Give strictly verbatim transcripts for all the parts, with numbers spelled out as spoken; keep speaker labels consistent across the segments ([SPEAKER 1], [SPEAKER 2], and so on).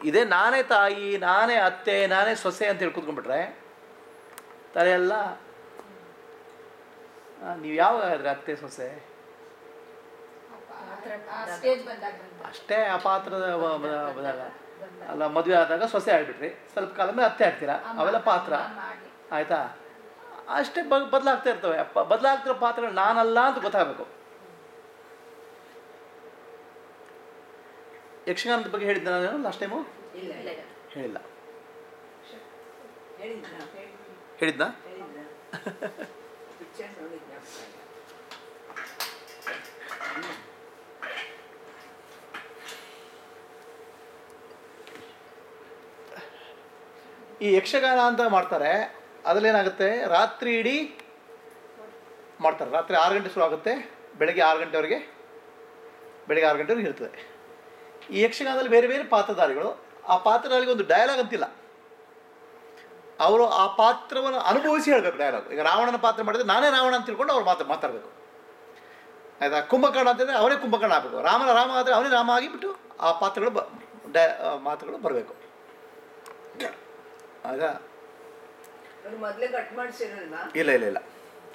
[SPEAKER 1] ಇದೇ ನಾನೇ ತಾಯಿ, ನಾನೇ ಅತ್ತೆ, ನಾನೇ ಸೊಸೆ ಅಂತ ಹೇಳಿ ಕೂತ್ಕೊಂಡ್ಬಿಟ್ರೆ ತಲೆಯೆಲ್ಲ ನೀವು ಯಾವ ಆದರೆ ಅತ್ತೆ ಸೊಸೆ ಅಷ್ಟೇ. ಆ ಪಾತ್ರದ ಅಲ್ಲ ಮದುವೆ ಆದಾಗ ಸೊಸೆ ಆಗಿಬಿಟ್ರಿ, ಸ್ವಲ್ಪ ಕಾಲ ಮೇಲೆ ಅತ್ತೆ ಆಗ್ತೀರಾ, ಅವೆಲ್ಲ ಪಾತ್ರ ಆಯಿತಾ. ಅಷ್ಟೇ ಬ ಬದಲಾಗ್ತಾ ಇರ್ತವೆ. ಬದಲಾಗ್ತಿರೋ ಪಾತ್ರಗಳು ನಾನಲ್ಲ ಅಂತ ಗೊತ್ತಾಗಬೇಕು. ಯಕ್ಷಗಾನದ ಬಗ್ಗೆ ಹೇಳಿದ್ದ ನಾನು ಲಾಸ್ಟ್ ಟೈಮು ಹೇಳಿಲ್ಲ. ಹೇಳಿದ್ನಾ? ಈ ಯಕ್ಷಗಾನ ಅಂತ ಮಾಡ್ತಾರೆ, ಅದರಲ್ಲಿ ಏನಾಗುತ್ತೆ, ರಾತ್ರಿ ಇಡೀ ಮಾಡ್ತಾರೆ. ರಾತ್ರಿ ಆರು ಗಂಟೆ ಶುರು ಆಗುತ್ತೆ, ಬೆಳಗ್ಗೆ ಆರು ಗಂಟೆವರೆಗೆ ಬೆಳಗ್ಗೆ ಆರು ಗಂಟೆವರೆಗೆ ಇರ್ತದೆ. ಈ ಯಕ್ಷಗಾನದಲ್ಲಿ ಬೇರೆ ಬೇರೆ ಪಾತ್ರಧಾರಿಗಳು. ಆ ಪಾತ್ರಧಾರಿಗೆ ಒಂದು ಡಯಲಾಗ್ ಅಂತಿಲ್ಲ, ಅವರು ಆ ಪಾತ್ರವನ್ನು ಅನುಭವಿಸಿ ಹೇಳಬೇಕು ಡಯಲಾಗ್. ಈಗ ರಾವಣನ ಪಾತ್ರ ಮಾಡಿದ್ರೆ ನಾನೇ ರಾವಣ ಅಂತ ತಿಳ್ಕೊಂಡು ಅವ್ರು ಮಾತು ಮಾತಾಡಬೇಕು, ಆಯಿತಾ. ಕುಂಭಕರ್ಣ ಅಂತಂದರೆ ಅವರೇ ಕುಂಭಕರ್ಣ ಆಗಬೇಕು, ರಾಮನ ರಾಮ ಆದರೆ ಅವನೇ ರಾಮ ಆಗಿಬಿಟ್ಟು ಆ ಪಾತ್ರಗಳು ಬ ಡ ಮಾತುಗಳು ಬರಬೇಕು, ಆಯಿತಾ. ಇಲ್ಲ ಇಲ್ಲ ಇಲ್ಲ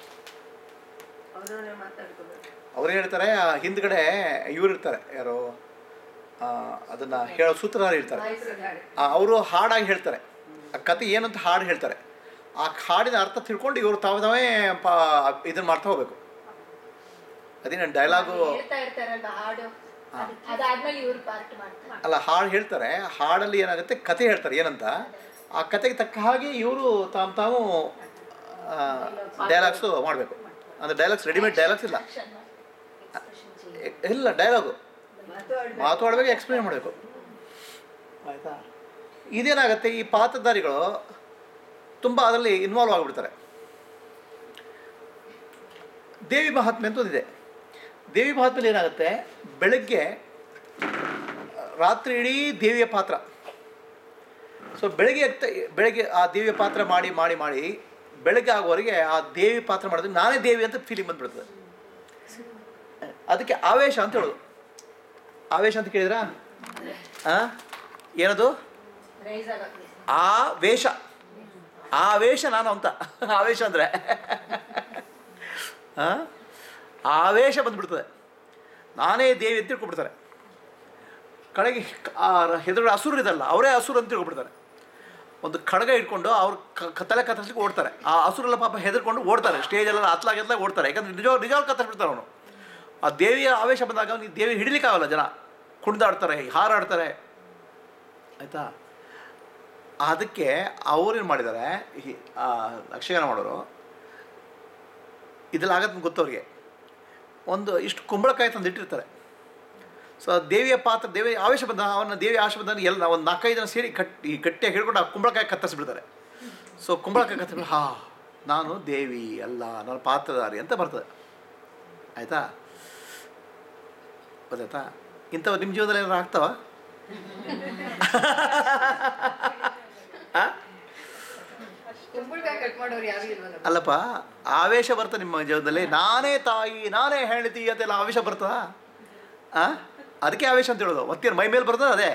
[SPEAKER 1] ಅವ್ರು ಹೇಳ್ತಾರೆ, ಹಿಂದ್ಗಡೆ ಇವ್ರು ಇರ್ತಾರೆ, ಯಾರು ಅದನ್ನು ಹೇಳೋ ಸೂತ್ರಧಾರಿ ಇರ್ತಾರೆ, ಅವರು ಹಾಡಾಗಿ ಹೇಳ್ತಾರೆ, ಆ ಕತೆ ಏನಂತ ಹಾಡು ಹೇಳ್ತಾರೆ. ಆ ಹಾಡಿನ ಅರ್ಥ ತಿಳ್ಕೊಂಡು ಇವರು ತಾವು ತಾವೇ ಪಾ ಇದನ್ನು ಮಾಡ್ತಾ ಹೋಗ್ಬೇಕು. ಅದೇನು ಡೈಲಾಗು ಅಲ್ಲ, ಹಾಡು ಹೇಳ್ತಾರೆ, ಹಾಡಲ್ಲಿ ಏನಾಗುತ್ತೆ ಕತೆ ಹೇಳ್ತಾರೆ ಏನಂತ, ಆ ಕತೆಗೆ ತಕ್ಕ ಹಾಗೆ ಇವರು ತಾವು ತಾವು ಡೈಲಾಗ್ಸು ಮಾಡಬೇಕು. ಅಂದರೆ ಡೈಲಾಗ್ಸ್ ರೆಡಿಮೇಡ್ ಡೈಲಾಗ್ಸ್ ಇಲ್ಲ, ಇಲ್ಲ ಡೈಲಾಗು ಮಾತಾಡಬೇಕು, ಎಕ್ಸ್ಪ್ಲೇನ್ ಮಾಡಬೇಕು, ಆಯಿತಾ. ಇದೇನಾಗುತ್ತೆ, ಈ ಪಾತ್ರಧಾರಿಗಳು ತುಂಬ ಅದರಲ್ಲಿ ಇನ್ವಾಲ್ವ್ ಆಗಿಬಿಡ್ತಾರೆ. ದೇವಿ ಮಹಾತ್ಮೆ ಅಂತ ಒಂದಿದೆ. ದೇವಿ ಮಹಾತ್ಮೆಯಲ್ಲಿ ಏನಾಗುತ್ತೆ, ಬೆಳಗ್ಗೆ ರಾತ್ರಿ ಇಡೀ ದೇವಿಯ ಪಾತ್ರ. ಸೊ ಬೆಳಗ್ಗೆ ಬೆಳಗ್ಗೆ ಆ ದೇವಿಯ ಪಾತ್ರ ಮಾಡಿ ಮಾಡಿ ಮಾಡಿ ಬೆಳಗ್ಗೆ ಆಗುವವರೆಗೆ ಆ ದೇವಿ ಪಾತ್ರ ಮಾಡಿದ್ರೆ ನಾನೇ ದೇವಿ ಅಂತ ಫೀಲಿಂಗ್ ಬಂದ್ಬಿಡ್ತದೆ. ಅದಕ್ಕೆ ಆವೇಶ ಅಂತ ಹೇಳೋದು. ಆವೇಶ ಅಂತ ಕೇಳಿದ್ರಾ? ಹಾಂ, ಏನದು? ಆ ವೇಷ, ಆ ವೇಷ ನಾನು ಅಂತ. ಆವೇಶ ಅಂದರೆ ಹಾಂ, ಆವೇಶ ಬಂದುಬಿಡ್ತದೆ, ನಾನೇ ದೇವಿ ಅಂತ ತಿಳ್ಕೊಬಿಡ್ತಾರೆ. ಕಡೆಗೆ ಹೆದರುಗಡೆ ಹಸುರು ಇದಲ್ಲ, ಅವರೇ ಹಸುರು ಅಂತ ತಿಳ್ಕೊಬಿಡ್ತಾರೆ. ಒಂದು ಖಡ್ಗ ಇಟ್ಕೊಂಡು ಅವ್ರು ಕ ತಲೆ ಕತ್ತರಿಸ್ಲಿಕ್ಕೆ ಓಡ್ತಾರೆ. ಆ ಹಸುರೆಲ್ಲ ಪಾಪ ಹೆದರ್ಕೊಂಡು ಓಡ್ತಾರೆ, ಸ್ಟೇಜಲ್ಲೆಲ್ಲ ಹತ್ಲಾಗೆಲ್ಲ ಓಡ್ತಾರೆ. ಯಾಕಂದರೆ ನಿಜ ನಿಜವಾಗಿ ಕತ್ತರಿಸ್ಬಿಡ್ತಾರೆ ಅವನು. ಆ ದೇವಿಯ ಆವೇಶ ಬಂದಾಗ ಅವನಿಗೆ ದೇವಿ ಹಿಡಿಲಿಕ್ಕಾಗಲ್ಲ. ಜನ ಕುಣಿದಾಡ್ತಾರೆ, ಹಾರಾಡ್ತಾರೆ, ಆಯಿತಾ. ಅದಕ್ಕೆ ಅವ್ರೇನು ಮಾಡಿದ್ದಾರೆ, ಈ ಯಕ್ಷಗಾನ ಮಾಡೋರು, ಇದೆಲ್ಲ ಆಗತ್ತೆ ಗೊತ್ತವ್ರಿಗೆ. ಒಂದು ಇಷ್ಟು ಕುಂಬಳಕಾಯಿ ತಂದು ಇಟ್ಟಿರ್ತಾರೆ. ಸೊ ದೇವಿಯ ಪಾತ್ರ, ದೇವಿ ಆವೇಶ ಬಂದ ಅವನ ದೇವಿ ಆವೇಶ ಬಂದ ಎಲ್ಲ ಒಂದು ನಾಲ್ಕೈದು ಜನ ಸೇರಿ ಕಟ್ಟಿ ಗಟ್ಟಿಯಾಗಿ ಹಿಡ್ಕೊಂಡು ಆ ಕುಂಬಳಕಾಯಿ ಕತ್ತರಿಸ್ಬಿಡ್ತಾರೆ. ಸೊ ಕುಂಬಳಕಾಯಿ ಕತ್ತರಿಸ್ಬಿಟ್ಟು ಹಾ ನಾನು ದೇವಿ ಅಲ್ಲ, ನಾನು ಪಾತ್ರಧಾರಿ ಅಂತ ಬರ್ತದೆ, ಆಯಿತಾ. ಗೊತ್ತಾಯ್ತಾ? ಇಂಥವು ನಿಮ್ಮ ಜೀವನದಲ್ಲಿ ಏನಾರು ಆಗ್ತಾವ? ಅಲ್ಲಪ್ಪ, ಆವೇಶ ಬರ್ತದೆ ನಿಮ್ಮ ಜೀವನದಲ್ಲಿ. ನಾನೇ ತಾಯಿ, ನಾನೇ ಹೆಂಡತಿ ಅಂತೆಲ್ಲ ಆವೇಶ ಬರ್ತದ? ಹಾಂ, ಅದಕ್ಕೆ ಆವೇಶ ಅಂತ ಹೇಳೋದು. ಮತ್ತೇನು ಮೈ ಮೇಲೆ ಬರ್ತದೆ ಅದೇ.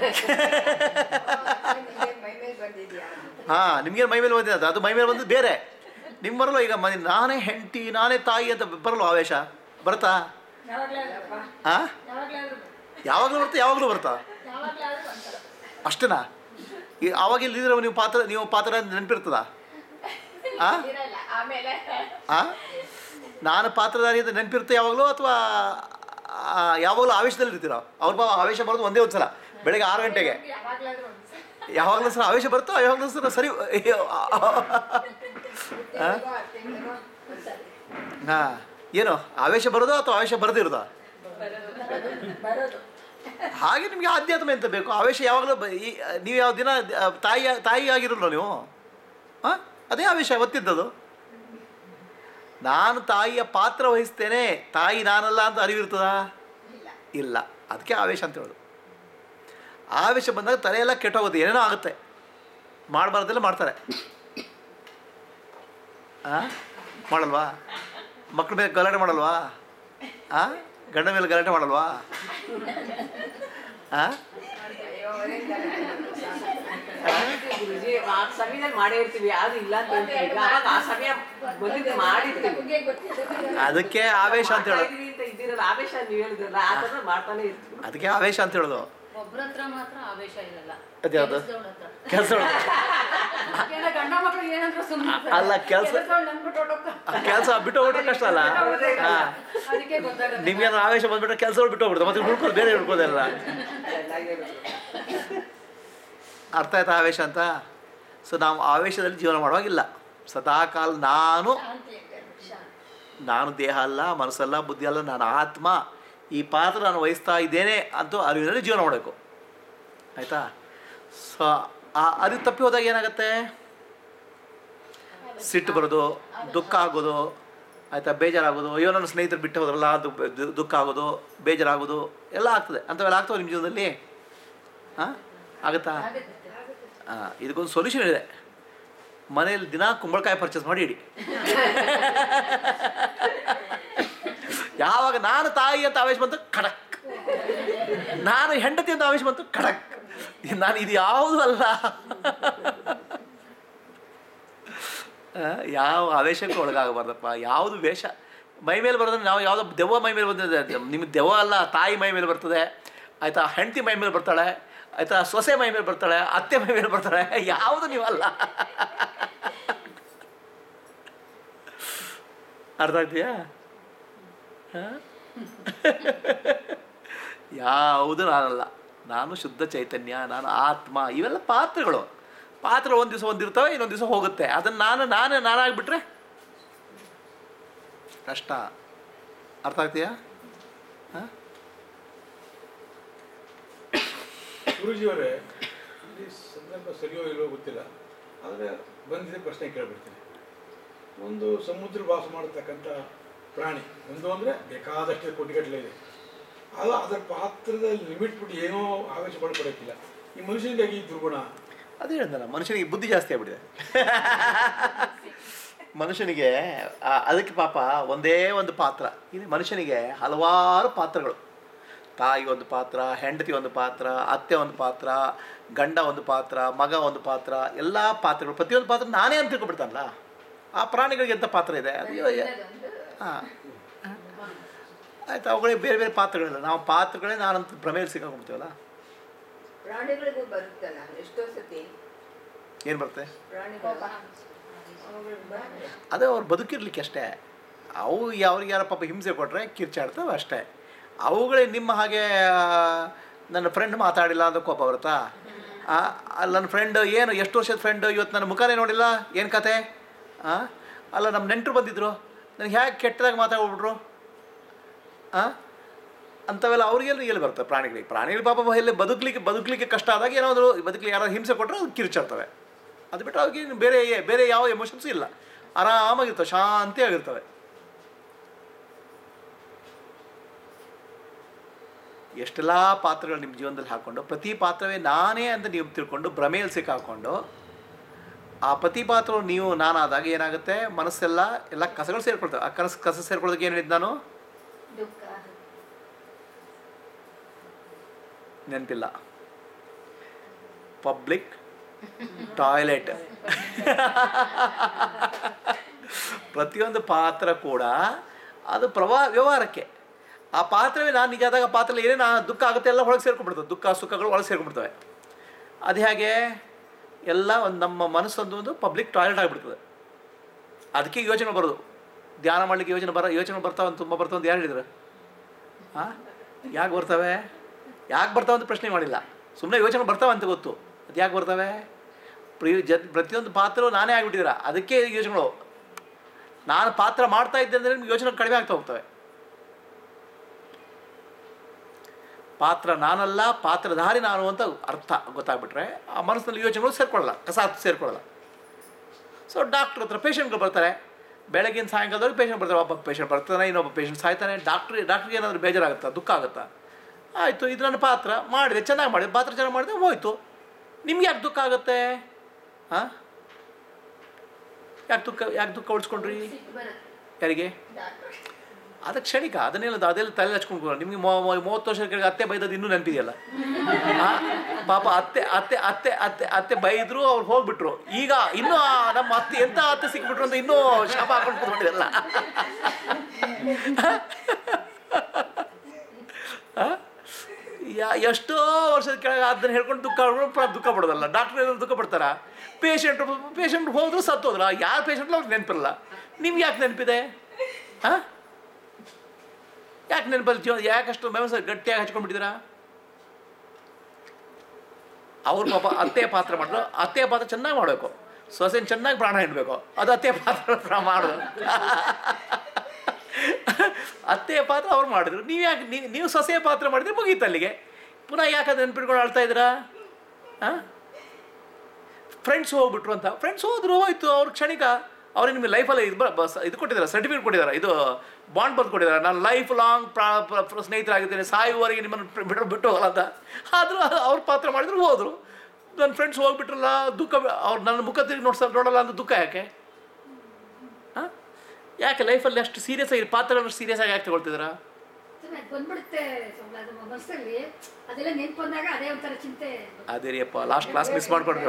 [SPEAKER 1] ಹಾಂ, ನಿಮ್ಗೇನು ಮೈ ಮೇಲೆ ಬಂದಿದೆ, ಅದು ಮೈ ಮೇಲೆ ಬಂದು ಬೇರೆ. ನಿಮ್ಗೆ ಬರಲ್ಲ. ಈಗ ಮ ನಾನೇ ಹೆಂಡತಿ, ನಾನೇ ತಾಯಿ ಅಂತ ಬರಲ್ಲ ಆವೇಶ? ಬರ್ತಾ? ಹಾಂ, ಯಾವಾಗಲೂ ಬರ್ತಾ? ಯಾವಾಗಲೂ ಬರ್ತಾ? ಅಷ್ಟೇನಾ? ಈ ಆವಾಗ ಇಲ್ಲಿದ್ರೆ ನೀವು ಪಾತ್ರ ನೀವು ಪಾತ್ರ ನೆನಪಿರ್ತದ? ಹಾಂ ಹಾಂ, ನಾನು ಪಾತ್ರಧಾರಿ ಅಂತ ನೆನಪಿರುತ್ತೆ ಯಾವಾಗಲೂ, ಅಥವಾ ಯಾವಾಗಲೂ ಆವೇಶದಲ್ಲಿ ಇರ್ತೀರೋ? ಅವ್ರ ಬಾ ಆವೇಶ ಬರೋದು ಒಂದೇ ಒಂದು ಸಲ, ಬೆಳಗ್ಗೆ ಆರು ಗಂಟೆಗೆ. ಯಾವಾಗಲೂ ಸಲ ಆವೇಶ ಬರುತ್ತೋ, ಯಾವಾಗಲೂ ಸಲ ಸರಿ. ಹಾಂ, ಏನು ಆವೇಶ ಬರೋದು ಅಥವಾ ಆವೇಶ ಬರದಿರೋದಾ? ಹಾಗೆ ನಿಮಗೆ ಆಧ್ಯಾತ್ಮ ಎಂತ ಬೇಕು? ಆವೇಶ ಯಾವಾಗಲೂ ಈ ನೀವು ಯಾವ ದಿನ ತಾಯಿ ತಾಯಿ ಆಗಿರಲ್ಲ ನೀವು? ಹಾಂ, ಅದೇ ಆವೇಶ ಒತ್ತಿದ್ದದು. ನಾನು ತಾಯಿಯ ಪಾತ್ರ ವಹಿಸ್ತೇನೆ, ತಾಯಿ ನಾನಲ್ಲ ಅಂತ ಅರಿವಿರ್ತದಾ? ಇಲ್ಲ. ಅದಕ್ಕೆ ಆವೇಶ ಅಂತ ಹೇಳೋದು. ಆವೇಶ ಬಂದಾಗ ತಲೆಯೆಲ್ಲ ಕೆಟ್ಟೋಗುತ್ತೆ, ಏನೇನೋ ಆಗುತ್ತೆ, ಮಾಡಬಾರ್ದೆಲ್ಲ ಮಾಡ್ತಾರೆ. ಹಾಂ, ಮಾಡಲ್ವಾ? ಮಕ್ಕಳ ಮೇಲೆ ಗಲಾಟೆ ಮಾಡಲ್ವಾ? ಹಾಂ, ಗಂಡ ಮೇಲೆ ಗಲಾಟೆ ಮಾಡಲ್ವಾ? ಹಾಂ,
[SPEAKER 2] ಗುರುಜಿ ಆ ಸಮಯದಲ್ಲಿ ಮಾಡೇ ಇರ್ತೀವಿ, ಯಾವ್ದು ಇಲ್ಲ ಅಂತ ಹೇಳ್ತೀವಿ. ಅವಾಗ ಆ ಸಮಯ ಬಂದಿದ್ದು ಮಾಡಿರ್ತೀವಿ.
[SPEAKER 1] ಅದಕ್ಕೆ ಆವೇಶ ಅಂತ ಹೇಳೋದು.
[SPEAKER 2] ಇದ್ದಿರಲ್ಲ ಆವೇಶ, ನೀವು ಹೇಳಿದ್ರಲ್ಲ ಆ ಥರ ಮಾಡ್ತಾನೆ ಇರ್ತೀವಿ.
[SPEAKER 1] ಅದಕ್ಕೆ ಆವೇಶ ಅಂತ ಹೇಳೋದು.
[SPEAKER 3] ಒಬ್ಬರ ಹತ್ರ ಮಾತ್ರ ಆವೇಶ ಇರಲ್ಲ,
[SPEAKER 1] ಅದ್ಯಾವುದು ಕೆಲಸ
[SPEAKER 3] ಗಂಡ ಮಕ್ಕಳು ಏನಂದ್ರೆ ಸುಮ್ಮನೆ
[SPEAKER 1] ಅಲ್ಲ, ಕೆಲಸ ಕೆಲಸ ಬಿಟ್ಟು ಹೋಗ್ಬಿಟ್ರೆ ಕಷ್ಟ ಅಲ್ಲ.
[SPEAKER 3] ಅದಕ್ಕೆ ಗೊತ್ತಾಗುತ್ತೆ.
[SPEAKER 1] ನಿಮ್ಗೇನು ಆವೇಶ ಬಂದ್ಬಿಟ್ರೆ ಕೆಲಸಗಳು ಬಿಟ್ಟು ಹೋಗ್ಬಿಡ್ತು, ಮತ್ತೆ ಹುಡ್ಕೋದು ಬೇರೆ ಹುಡ್ಕೋದಲ್ಲ. ಅರ್ಥ ಆಯ್ತಾ ಆವೇಶ ಅಂತ? ಸೊ ನಾವು ಆವೇಶದಲ್ಲಿ ಜೀವನ ಮಾಡುವಾಗಿಲ್ಲ. ಸದಾಕಾಲ ನಾನು ನಾನು ದೇಹ ಅಲ್ಲ, ಮನಸ್ಸಲ್ಲ, ಬುದ್ಧಿ ಅಲ್ಲ, ನಾನು ಆತ್ಮ, ಈ ಪಾತ್ರ ನಾನು ವಹಿಸ್ತಾ ಇದ್ದೇನೆ ಅಂತ ಅರಿವಿನಲ್ಲಿ ಜೀವನ ಮಾಡಬೇಕು. ಆಯಿತಾ? ಸೊ ಆ ಅರಿವು ತಪ್ಪಿ ಹೋದಾಗ ಏನಾಗುತ್ತೆ? ಸಿಟ್ಟು ಬರೋದು, ದುಃಖ ಆಗೋದು, ಆಯಿತಾ, ಬೇಜಾರಾಗೋದು, ಅಯ್ಯೋ ನನ್ನ ಸ್ನೇಹಿತರು ಬಿಟ್ಟು ಹೋದ್ರಲ್ಲ ಅದು ದುಃಖ ಆಗೋದು, ಬೇಜಾರಾಗೋದು ಎಲ್ಲ ಆಗ್ತದೆ. ಅಂಥವೆಲ್ಲ ಆಗ್ತವೆ ನಿಮ್ಮ ಜೀವನದಲ್ಲಿ? ಹಾಂ, ಆಗುತ್ತಾ? ಹಾಂ, ಇದಕ್ಕೊಂದು ಸೊಲ್ಯೂಷನ್ ಇದೆ. ಮನೆಯಲ್ಲಿ ದಿನ ಕುಂಬಳಕಾಯಿ ಪರ್ಚೇಸ್ ಮಾಡಿ ಇಡಿ. ಯಾವಾಗ ನಾನು ತಾಯಿ ಅಂತ ಆವೇಶ ಬಂತು ಖಡಕ್, ನಾನು ಹೆಂಡತಿ ಅಂತ ಆವೇಶ ಬಂತು ಖಡಕ್, ನಾನು ಇದು ಯಾವುದೂ ಅಲ್ಲ. ಯಾವ ಆವೇಶಕ್ಕೆ ಒಳಗಾಗಬಾರ್ದಪ್ಪ. ಯಾವುದು ವೇಷ ಮೈ ಮೇಲೆ ಬರೋದ್ರೆ ನಾವು ಯಾವುದೋ ದೆವ್ವ ಮೈ ಮೇಲೆ ಬಂದಿದೆ, ನಿಮಗೆ ದೆವ್ವ ಅಲ್ಲ, ತಾಯಿ ಮೈ ಮೇಲೆ ಬರ್ತದೆ, ಆಯಿತಾ, ಹೆಂಡತಿ ಮೈ ಮೇಲೆ ಬರ್ತಾಳೆ, ಆಯಿತಾ, ಸೊಸೆ ಮೈ ಮೇಲೆ ಬರ್ತಾಳೆ, ಅತ್ತೆ ಮೈ ಮೇಲೆ ಬರ್ತಾಳೆ, ಯಾವುದು ನೀವಲ್ಲ. ಅರ್ಥ ಆಗ್ತೀಯಾ? ಯಾವುದು ನಾನಲ್ಲ, ನಾನು ಶುದ್ಧ ಚೈತನ್ಯ, ನಾನು ಆತ್ಮ. ಇವೆಲ್ಲ ಪಾತ್ರಗಳು. ಪಾತ್ರ ಒಂದು ದಿವಸ ಒಂದಿರ್ತವೆ, ಇನ್ನೊಂದು ದಿವಸ ಹೋಗುತ್ತೆ. ಅದನ್ನು ನಾನು ನಾನೇ ನಾನಾಗ್ಬಿಟ್ರೆ ಕಷ್ಟ. ಅರ್ಥ ಆಗ್ತೀಯಾ? ಹಾಂ,
[SPEAKER 4] ಗುರುಜಿಯವರೇ, ಇಲ್ಲಿ ಸಂದರ್ಭ ಸರಿಯೋ ಇಲ್ಲವೋ ಗೊತ್ತಿಲ್ಲ, ಆದರೆ ಬಂದಿದ್ದ ಪ್ರಶ್ನೆ ಕೇಳಿಬಿಡ್ತೀನಿ. ಒಂದು ಸಮುದ್ರ ವಾಸ ಮಾಡತಕ್ಕಂಥ ಪ್ರಾಣಿ ಒಂದು ಅಂದರೆ ಬೇಕಾದಷ್ಟು ಕೋಟಿಗಟ್ಟಲೆ ಇದೆ, ಅದು ಅದರ ಪಾತ್ರದ ಲಿಮಿಟ್ ಬಿಟ್ಟು ಏನೋ ಆವೇಶ ಪಡ್ಕೊಡೋಕ್ಕಿಲ್ಲ. ಈ ಮನುಷ್ಯನಿಗಾಗಿ ದುರ್ಗುಣ.
[SPEAKER 1] ಅದೇ ಹೇಳಿದ್ನಲ್ಲ, ಮನುಷ್ಯನಿಗೆ ಬುದ್ಧಿ ಜಾಸ್ತಿ ಆಗ್ಬಿಟ್ಟಿದೆ. ಮನುಷ್ಯನಿಗೆ ಅದಕ್ಕೆ ಪಾಪ ಒಂದೇ ಒಂದು ಪಾತ್ರ ಇದೆ. ಮನುಷ್ಯನಿಗೆ ಹಲವಾರು ಪಾತ್ರಗಳು. ತಾಯಿ ಒಂದು ಪಾತ್ರ, ಹೆಂಡತಿ ಒಂದು ಪಾತ್ರ, ಅತ್ತೆ ಒಂದು ಪಾತ್ರ, ಗಂಡ ಒಂದು ಪಾತ್ರ, ಮಗ ಒಂದು ಪಾತ್ರ, ಎಲ್ಲ ಪಾತ್ರಗಳು. ಪ್ರತಿಯೊಂದು ಪಾತ್ರ ನಾನೇ ಅಂತ ತಿಳ್ಕೊಬಿಡ್ತಾನಲ್ಲ. ಆ ಪ್ರಾಣಿಗಳಿಗೆ ಎಂಥ ಪಾತ್ರ ಇದೆ ಅದು. ಹಾಂ, ಆಯ್ತು, ಅವುಗಳಿಗೆ ಬೇರೆ ಬೇರೆ ಪಾತ್ರಗಳಿಲ್ಲ. ನಾವು ಪಾತ್ರಗಳೇ ನಾನಂತ ಭ್ರಮೆಯಲ್ಲಿ ಸಿಕ್ಕಾಕೊಂಡ್ಬಿಡ್ತೀವಲ್ಲ.
[SPEAKER 5] ಪ್ರಾಣಿಗಳಿಗೂ ಬರುತ್ತಲ್ಲ ಎಷ್ಟೋ ಸತಿ.
[SPEAKER 1] ಏನು ಬರುತ್ತೆ?
[SPEAKER 5] ಪ್ರಾಣಿಗಳು
[SPEAKER 1] ಅದೇ ಅವ್ರು ಬದುಕಿರ್ಲಿಕ್ಕೆ ಅಷ್ಟೇ. ಅವು ಅವ್ರಿಗೆ ಯಾರ ಪಾಪ ಹಿಂಸೆ ಕೊಟ್ಟರೆ ಕಿರ್ಚಾಡ್ತವೆ ಅಷ್ಟೇ. ಅವುಗಳೇ ನಿಮ್ಮ ಹಾಗೆ ನನ್ನ ಫ್ರೆಂಡ್ ಮಾತಾಡಿಲ್ಲ ಅಂತ ಕೋಪ ಬರುತ್ತಾ? ಅಲ್ಲಿ ನನ್ನ ಫ್ರೆಂಡ್ ಏನು ಎಷ್ಟು ವರ್ಷದ ಫ್ರೆಂಡು ಇವತ್ತು ನನ್ನ ಮುಖನೇ ನೋಡಿಲ್ಲ, ಏನು ಕತೆ? ಹಾಂ, ಅಲ್ಲ ನಮ್ಮ ನೆಂಟರು ಬಂದಿದ್ದರು, ನನಗೆ ಹೇಗೆ ಕೆಟ್ಟದಾಗಿ ಮಾತಾಡ್ಬಿಟ್ರು ಹಾಂ ಅಂಥವೆಲ್ಲ ಅವ್ರಿಗೆಲ್ಲ ಎಲ್ಲಿ ಬರ್ತವೆ? ಪ್ರಾಣಿಗಳಿಗೆ. ಪ್ರಾಣಿಗಳು ಪಾಪ ಎಲ್ಲಿ ಬದುಕಲಿಕ್ಕೆ ಬದುಕಲಿಕ್ಕೆ ಕಷ್ಟ ಆದಾಗ ಏನಾದರೂ ಬದುಕಲಿಕ್ಕೆ ಯಾರು ಹಿಂಸೆ ಕೊಟ್ಟರೆ ಅದು ಕಿರ್ಚಾಡ್ತವೆ. ಅದು ಬಿಟ್ಟು ಅವ್ರಿಗೆ ಬೇರೆ ಬೇರೆ ಯಾವ ಎಮೋಷನ್ಸು ಇಲ್ಲ, ಆರಾಮಾಗಿರ್ತವೆ, ಶಾಂತಿಯಾಗಿರ್ತವೆ. ಎಷ್ಟೆಲ್ಲ ಪಾತ್ರಗಳು ನಿಮ್ಮ ಜೀವನದಲ್ಲಿ ಹಾಕ್ಕೊಂಡು ಪ್ರತಿ ಪಾತ್ರವೇ ನಾನೇ ಅಂತ ನೀವು ತಿಳ್ಕೊಂಡು ಭ್ರಮೆಯಲ್ಲಿ ಸಿಕ್ಕಾಕೊಂಡು ಆ ಪ್ರತಿ ಪಾತ್ರವು ನೀವು ನಾನಾದಾಗ ಏನಾಗುತ್ತೆ? ಮನಸ್ಸೆಲ್ಲ ಎಲ್ಲ ಕಸಗಳು ಸೇರ್ಕೊಳ್ತವೆ. ಆ ಕನಸು ಕಸ ಸೇರ್ಕೊಳ್ಳೋದಕ್ಕೆ ಏನು ಹೇಳಿದ್ದು ನಾನು? ನೆನಪಿಲ್ಲ. Public toilet. ಪ್ರತಿಯೊಂದು ಪಾತ್ರ ಕೂಡ ಅದು ಪ್ರವಾ ವ್ಯವಹಾರಕ್ಕೆ. ಆ ಪಾತ್ರವೇ ನಾನು ನಿಜ ಆದಾಗ ಪಾತ್ರ ಏನೇನು ದುಃಖ ಆಗುತ್ತೆ ಎಲ್ಲ ಒಳಗೆ ಸೇರ್ಕೊಂಡ್ಬಿಡ್ತವೆ. ದುಃಖ ಸುಖಗಳು ಒಳಗೆ ಸೇರ್ಕೊಂಡ್ಬಿಡ್ತವೆ. ಅದು ಹೇಗೆ? ಎಲ್ಲ ಒಂದು ನಮ್ಮ ಮನಸ್ಸೊಂದು ಒಂದು ಪಬ್ಲಿಕ್ ಟಾಯ್ಲೆಟ್ ಆಗಿಬಿಡ್ತದೆ. ಅದಕ್ಕೆ ಯೋಚನೆ ಬರೋದು. ಧ್ಯಾನ ಮಾಡಲಿಕ್ಕೆ ಯೋಚನೆ ಬರೋ ಯೋಚನೆ ಬರ್ತಾವೆ ಅಂತ ತುಂಬ ಬರ್ತಾವೆ ಅಂತ ಯಾರು ಹೇಳಿದ್ರು? ಹಾಂ, ಯಾಕೆ ಬರ್ತವೆ? ಯಾಕೆ ಬರ್ತಾವೆ ಅಂತ ಪ್ರಶ್ನೆ ಮಾಡಿಲ್ಲ. ಸುಮ್ಮನೆ ಯೋಚನೆ ಬರ್ತಾವೆ ಅಂತ ಗೊತ್ತು. ಅದು ಯಾಕೆ ಬರ್ತವೆ? ಪ್ರಿ ಜ ಪ್ರತಿಯೊಂದು ಪಾತ್ರವು ನಾನೇ ಆಗಿಬಿಟ್ಟಿದ್ದೀರ, ಅದಕ್ಕೆ ಯೋಚನೆಗಳು. ನಾನು ಪಾತ್ರ ಮಾಡ್ತಾ ಇದ್ದೆ ಅಂದರೆ ನಿಮ್ಗೆ ಯೋಚನೆ ಕಡಿಮೆ ಆಗ್ತಾ ಹೋಗ್ತವೆ. ಪಾತ್ರ ನಾನಲ್ಲ, ಪಾತ್ರಧಾರಿ ನಾನು ಅಂತ ಅರ್ಥ ಗೊತ್ತಾಗ್ಬಿಟ್ರೆ ಆ ಮನಸ್ಸಿನಲ್ಲಿ ಯೋಚನೆಗಳು ಸೇರ್ಕೊಳ್ಳಲ್ಲ, ಕಸ ಸೇರ್ಕೊಳ್ಳಲ್ಲ. ಸೊ ಡಾಕ್ಟ್ರ್ ಹತ್ರ ಪೇಷಂಟ್ಗಳು ಬರ್ತಾರೆ. ಬೆಳಗಿನ ಸಾಯಂಕಾಲದವ್ರಿಗೆ ಪೇಷಂಟ್ ಬರ್ತಾರೆ. ಒಬ್ಬ ಪೇಷಂಟ್ ಬರ್ತಾನೆ, ಇನ್ನೊಬ್ಬ ಪೇಷಂಟ್ ಸಾಯ್ತಾನೆ. ಡಾಕ್ಟ್ರಿ ಡಾಕ್ಟ್ರಿಗೆ ಏನಾದರೂ ಬೇಜಾರಾಗುತ್ತಾ, ದುಃಖ ಆಗುತ್ತಾ? ಆಯಿತು, ಇದು ನನ್ನ ಪಾತ್ರ ಮಾಡಿದೆ, ಚೆನ್ನಾಗಿ ಮಾಡಿದೆ, ಪಾತ್ರ ಚೆನ್ನಾಗಿ ಮಾಡಿದೆ, ಹೋಯ್ತು. ನಿಮ್ಗೆ ಯಾಕೆ ದುಃಖ ಆಗುತ್ತೆ? ಹಾಂ, ಯಾಕೆ ದುಃಖ ಯಾಕೆ ದುಃಖ ಉಳಿಸ್ಕೊಂಡ್ರಿ? ಯಾರಿಗೆ? ಅದು ಕ್ಷಣಿಕ. ಅದನ್ನೆಲ್ಲ ಅದೆಲ್ಲ ತಲೆ ಹಚ್ಕೊಂಡು ನಿಮಗೆ ಮೂವತ್ತು ವರ್ಷದ ಕೆಳಗೆ ಅತ್ತೆ ಬೈದದ್ದು ಇನ್ನೂ ನೆನಪಿದೆಯಲ್ಲ. ಪಾಪ ಅತ್ತೆ ಅತ್ತೆ ಅತ್ತೆ ಅತ್ತೆ ಅತ್ತೆ ಬೈದ್ರು ಅವ್ರು ಹೋಗ್ಬಿಟ್ರು. ಈಗ ಇನ್ನೂ ಆ ನಮ್ಮ ಅತ್ತೆ ಎಂಥ ಅತ್ತೆ ಸಿಕ್ಬಿಟ್ರು ಅಂತ ಇನ್ನೂ ಶಾಪ ಹಾಕೊಂಡು ಕೂತ್ಕೊಂಡಿರಲ್ಲ. ಎಷ್ಟೋ ವರ್ಷದ ಕೆಳಗೆ ಅದನ್ನ ಹೇಳ್ಕೊಂಡು ದುಃಖ ದುಃಖ ಪಡೋದಲ್ಲ. ಡಾಕ್ಟ್ರ್ ಏನಾದ್ರು ದುಃಖ ಪಡ್ತಾರ? ಪೇಷಂಟ್ ಪೇಷಂಟ್ ಹೋದ್ರು ಸತ್ತೋದ್ರ, ಯಾರು ಪೇಷಂಟ್ ಅವ್ರಿಗೆ ನೆನಪಿರಲ್ಲ. ನಿಮ್ಗೆ ಯಾಕೆ ನೆನಪಿದೆ? ಹಾಂ, ಯಾಕೆ ನೆನಪಲ್ಲಿ ಜೀವನ ಯಾಕಷ್ಟು ಮೆಮಸ ಗಟ್ಟಿಯಾಗಿ ಹಚ್ಕೊಂಡ್ಬಿಟ್ಟಿದ್ದೀರಾ? ಅವ್ರ ಪಾಪ ಅತ್ತೆ ಪಾತ್ರ ಮಾಡಿದ್ರು. ಅತ್ತೆ ಪಾತ್ರ ಚೆನ್ನಾಗಿ ಮಾಡಬೇಕು, ಸೊಸೆನ ಚೆನ್ನಾಗಿ ಪ್ರಾಣ ಇಡಬೇಕು. ಅದು ಅತ್ತೆ ಪಾತ್ರ ಮಾಡೋದು. ಅತ್ತೆಯ ಪಾತ್ರ ಅವ್ರು ಮಾಡಿದ್ರು, ನೀವು ಯಾಕೆ ನೀವು ನೀವು ಸೊಸೆಯ ಪಾತ್ರ ಮಾಡಿದ್ರೆ ಮುಗೀತು ಅಲ್ಲಿಗೆ. ಪುನಃ ಯಾಕೆ ಅದು ನೆನ್ಪಿಟ್ಕೊಂಡು ಆಳ್ತಾ ಇದ್ದೀರಾ? ಹಾಂ, ಫ್ರೆಂಡ್ಸ್ ಹೋಗ್ಬಿಟ್ರು ಅಂತ. ಫ್ರೆಂಡ್ಸ್ ಹೋದ್ರು ಹೋಯ್ತು, ಅವ್ರ ಕ್ಷಣಿಕ. ಅವ್ರಿಗೆ ನಿಮಗೆ ಲೈಫಲ್ಲಿ ಇದು ಬಸ್ ಇದು ಕೊಟ್ಟಿದ್ದಾರೆ, ಸರ್ಟಿಫಿಕೇಟ್ ಕೊಟ್ಟಿದ್ದಾರೆ, ಇದು ಬಾಂಡ್ ಬರ್ದು ಕೊಟ್ಟಿದ್ದಾರೆ, ನಾನು ಲೈಫ್ ಲಾಂಗ್ ಪ್ರಾ ಸ್ನೇಹಿತರಾಗಿದ್ದೇನೆ, ಸಾಯುವವರೆಗೆ ನಿಮ್ಮನ್ನು ಬಿಟ್ಟು ಬಿಟ್ಟು ಹೋಗಲ್ಲ ಅಂತ. ಆದರೂ ಅವ್ರ ಪಾತ್ರ ಮಾಡಿದ್ರು ಹೋದರು. ನನ್ನ ಫ್ರೆಂಡ್ಸ್ ಹೋಗ್ಬಿಟ್ರಲ್ಲ, ದುಃಖ. ಅವ್ರು ನನ್ನ ಮುಖ ತಿರುಗಿ ನೋಡ್ಸ ನೋಡಲ್ಲ ಅಂತ ದುಃಖ ಯಾಕೆ? ಹಾಂ, ಯಾಕೆ ಲೈಫಲ್ಲಿ ಅಷ್ಟು ಸೀರಿಯಸ್ ಆಗಿ ಪಾತ್ರಗಳನ್ನು ಸೀರಿಯಸ್ ಆಗಿ ಯಾಕೆ ತಗೊಳ್ತಿದ್ದೀರಾ?
[SPEAKER 3] ಬಂದ್ಬಿಡುತ್ತೆ ಮನಸ್ಸಲ್ಲಿ, ಅದೆಲ್ಲ ನೆನ್ಪು ಬಂದಾಗ ಅದೇ ಒಂಥರ ಚಿಂತೆ.
[SPEAKER 1] ಅದೇ ರೀಪ್ಪ, ಲಾಸ್ಟ್ ಕ್ಲಾಸ್ ಮಿಸ್ ಮಾಡ್ಕೊಂಡ್ರು.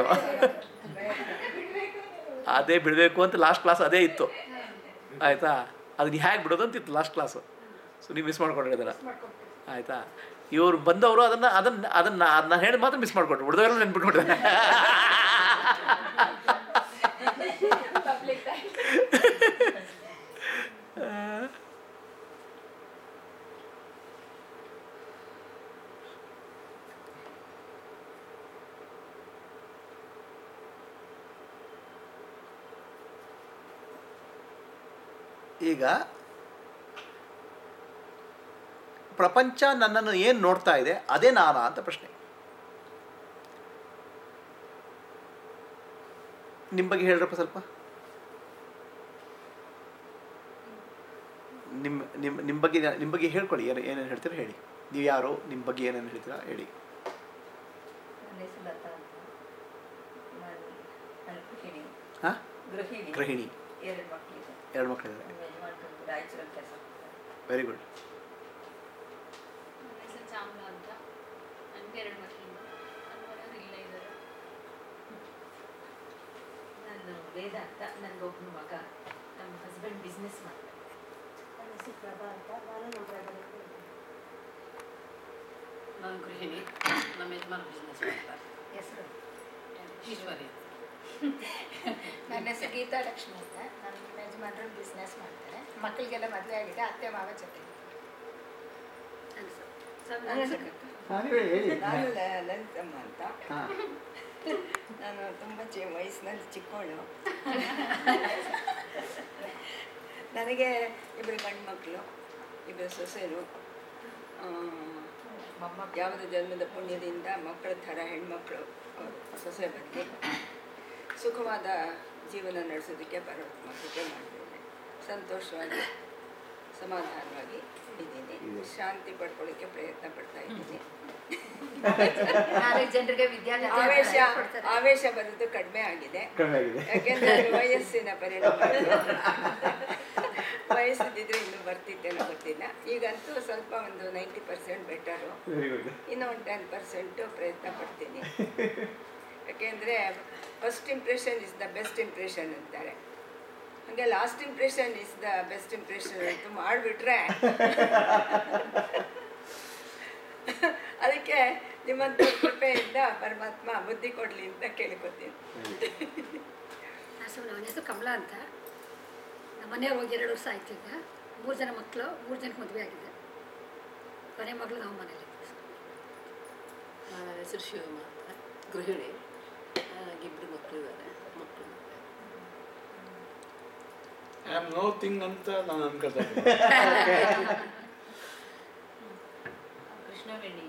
[SPEAKER 1] ಅದೇ ಬಿಡಬೇಕು ಅಂತ ಲಾಸ್ಟ್ ಕ್ಲಾಸ್ ಅದೇ ಇತ್ತು, ಆಯಿತಾ? ಅದನ್ನ ಹೇಗೆ ಬಿಡೋದು ಅಂತಿತ್ತು ಲಾಸ್ಟ್ ಕ್ಲಾಸು. ಸೊ ನೀವು ಮಿಸ್ ಮಾಡ್ಕೊಂಡಿದ್ದೀರ, ಆಯಿತಾ? ಇವ್ರು ಬಂದವರು ಅದನ್ನು ಅದನ್ನು ಅದನ್ನು ಅದನ್ನ ಹೇಳಿ ಮಾತ್ರ ಮಿಸ್ ಮಾಡಿಕೊಟ್ರು, ಹುಡುಗರೆಲ್ಲ ನೆನ್ಪಿಟ್ಕೊಂಡಿದ್ದಾರೆ. ಈಗ ಪ್ರಪಂಚ ನನ್ನನ್ನು ಏನು ನೋಡ್ತಾ ಇದೆ ಅದೇ ನಾನಾ ಅಂತ ಪ್ರಶ್ನೆ. ನಿಮ್ಮ ಬಗ್ಗೆ ಹೇಳ್ರಪ್ಪ ಸ್ವಲ್ಪ. ನಿಮ್ಮ ನಿಮ್ಮ ನಿಮ್ಮ ಬಗ್ಗೆ ನಿಮ್ಮ ಬಗ್ಗೆ ಹೇಳ್ಕೊಳ್ಳಿ. ಏನು ಏನೇನು ಹೇಳ್ತೀರಾ ಹೇಳಿ. ನೀವು ಯಾರು, ನಿಮ್ಮ ಬಗ್ಗೆ ಏನೇನು ಹೇಳ್ತೀರಾ ಹೇಳಿ.
[SPEAKER 5] ನನ್ನ ಹೆಸರು ಲತಾ ಅಂತ. ನಾನು ನಾನು ಗೃಹಿಣಿ.
[SPEAKER 1] ಹಾಂ,
[SPEAKER 5] ಗೃಹಿಣಿ.
[SPEAKER 1] ಗೃಹಿಣಿ.
[SPEAKER 5] ಎರಡು ಮಕ್ಕಳಿದೆ.
[SPEAKER 1] ಎರಡು ಮಕ್ಕಳಿದ್ದಾರೆ.
[SPEAKER 5] ನಮ್ಮ ಯಜಮಾನ್ರು ರಾಯಚೂರಲ್ಲಿ ಕೆಲಸ ಮಾಡ್ತಾರೆ.
[SPEAKER 1] Very good.
[SPEAKER 3] ನನ್ನ ಹೆಸರು ಚಾಮಲ ಅಂತ. ನನಗೆ ಎರಡು ಮಕ್ಕಳಿಂದ ನನ್ನ ಮನೆಯವರು ಇಲ್ಲೇ ಇದ್ದಾರೆ.
[SPEAKER 5] ನಾನು ವೇದ ಅಂತ, ನನಗೊಬ್ಬನು ಮಗ. ನಮ್ಮ ಹಸ್ಬೆಂಡ್ ಬಿಸ್ನೆಸ್ ಮಾಡ್ತಾರೆ. ನನ್ನ ಹೆಸರು ಪ್ರಭಾ ಅಂತ. ನಾನು ನಮ್ಮ ಬ್ರದರ್.
[SPEAKER 3] ನಾನು ಗೃಹಿಣಿ, ನಮ್ಮ ಯಜಮಾನ್ ಬಿಸ್ನೆಸ್ ಮಾಡ್ತಾರೆ.
[SPEAKER 5] ಹೆಸರು
[SPEAKER 3] ಈಶ್ವರಿ.
[SPEAKER 6] ನನ್ನ ಹೆಸರು ಗೀತಾ ಲಕ್ಷ್ಮಿ ಅಂತ. ನನ್ನ ಯಜಮಾನರು ಬಿಸ್ನೆಸ್ ಮಾಡ್ತಾರೆ. ಮಕ್ಕಳಿಗೆಲ್ಲ ಮದುವೆ ಆಗಿದೆ, ಅತ್ತೆ ಮಾವ ಜೊತೆ.
[SPEAKER 5] ನಾನು ಲ- ಲಲಿತಮ್ಮ ಅಂತ. ನಾನು ತುಂಬ ಚಿ ವಯಸ್ಸಿನಲ್ಲಿ ಚಿಕ್ಕವಳು. ನನಗೆ ಇಬ್ಬರು ಗಂಡು ಮಕ್ಕಳು, ಇಬ್ಬರು ಸೊಸೆರು. ಮೊಮ್ಮಕ್ಕ ಯಾವುದೇ ಜನ್ಮದ ಪುಣ್ಯದಿಂದ ಮಕ್ಕಳ ಥರ ಹೆಣ್ಮಕ್ಳು ಅವರು ಸೊಸೆ ಬಂದು ಸುಖವಾದ ಜೀವನ ನಡೆಸೋದಕ್ಕೆ ಪರಮಾತ್ಮ ಕೃಪೆ ಮಾಡಿದ್ದೇನೆ. ಸಂತೋಷವಾಗಿ ಸಮಾಧಾನವಾಗಿ ಇದ್ದೀನಿ. ಶಾಂತಿ ಪಡ್ಕೊಳ್ಳೋಕ್ಕೆ ಪ್ರಯತ್ನ ಪಡ್ತಾ ಇದ್ದೀನಿ.
[SPEAKER 6] ನಾಲ್ಕು ಜನರಿಗೆ ವಿದ್ಯಾಭ್ಯಾಸ
[SPEAKER 5] ಆವೇಶ
[SPEAKER 6] ಕೊಡ್ತಾರೆ.
[SPEAKER 5] ಆವೇಶ ಬರೋದು ಕಡಿಮೆ ಆಗಿದೆ. ಯಾಕೆಂದ್ರೆ ವಯಸ್ಸಿನ ಪರಿಣಾಮ. ವಯಸ್ಸಿದ್ದಿದ್ರೆ ಇನ್ನೂ ಬರ್ತಿದ್ದೇನೋ ಗೊತ್ತಿಲ್ಲ. ಈಗಂತೂ ಸ್ವಲ್ಪ ಒಂದು ನೈಂಟಿ ಪರ್ಸೆಂಟ್ ಬೆಟರು. ಇನ್ನೂ ಒಂದು ಟೆನ್ ಪರ್ಸೆಂಟು ಪ್ರಯತ್ನ ಪಡ್ತೀನಿ. ಯಾಕೆಂದರೆ first impression is the best impression ಅಂತಾರೆ. ಹಾಗೆ last impression is the best impression ಅಂತ ಮಾಡಿಬಿಟ್ರೆ ಅದಕ್ಕೆ ನಿಮ್ಮಂಥ ಕೃಪೆಯಿಂದ ಪರಮಾತ್ಮ ಬುದ್ಧಿ ಕೊಡಲಿ ಅಂತ ಕೇಳ್ಕೊತೀನಿ.
[SPEAKER 6] ಹೆಸರು ನನ್ನ ಹೆಸರು ಕಮಲಾ ಅಂತ. ನಮ್ಮ ಮನೆಯವ್ರು ಹೋಗಿ ಎರಡು ವರ್ಷ ಆಯ್ತು. ಈಗ ಮೂರು ಜನ ಮಕ್ಕಳು, ಮೂರು ಜನಕ್ಕೆ ಮದುವೆ ಆಗಿದೆ. ಕೊನೆ ಮಗಳು ನಾವು ಮನೇಲಿ.
[SPEAKER 2] ನನ್ನ ಹೆಸರು ಶಿವಮ್ಮ ಅಂತ, ಗೃಹಿಣಿ. ಇಬ್ಬರು ಮಕ್ಕಳಿದ್ದಾರೆ, ಮಕ್ಕಳು.
[SPEAKER 4] ಐ ಆಮ್ ನೋ ಥಿಂಗ್ ಅಂತ ನಾನು ಅನ್ಕೊಳ್ತಾ ಇದ್ದೀನಿ.
[SPEAKER 5] ಕೃಷ್ಣವೇಣಿ.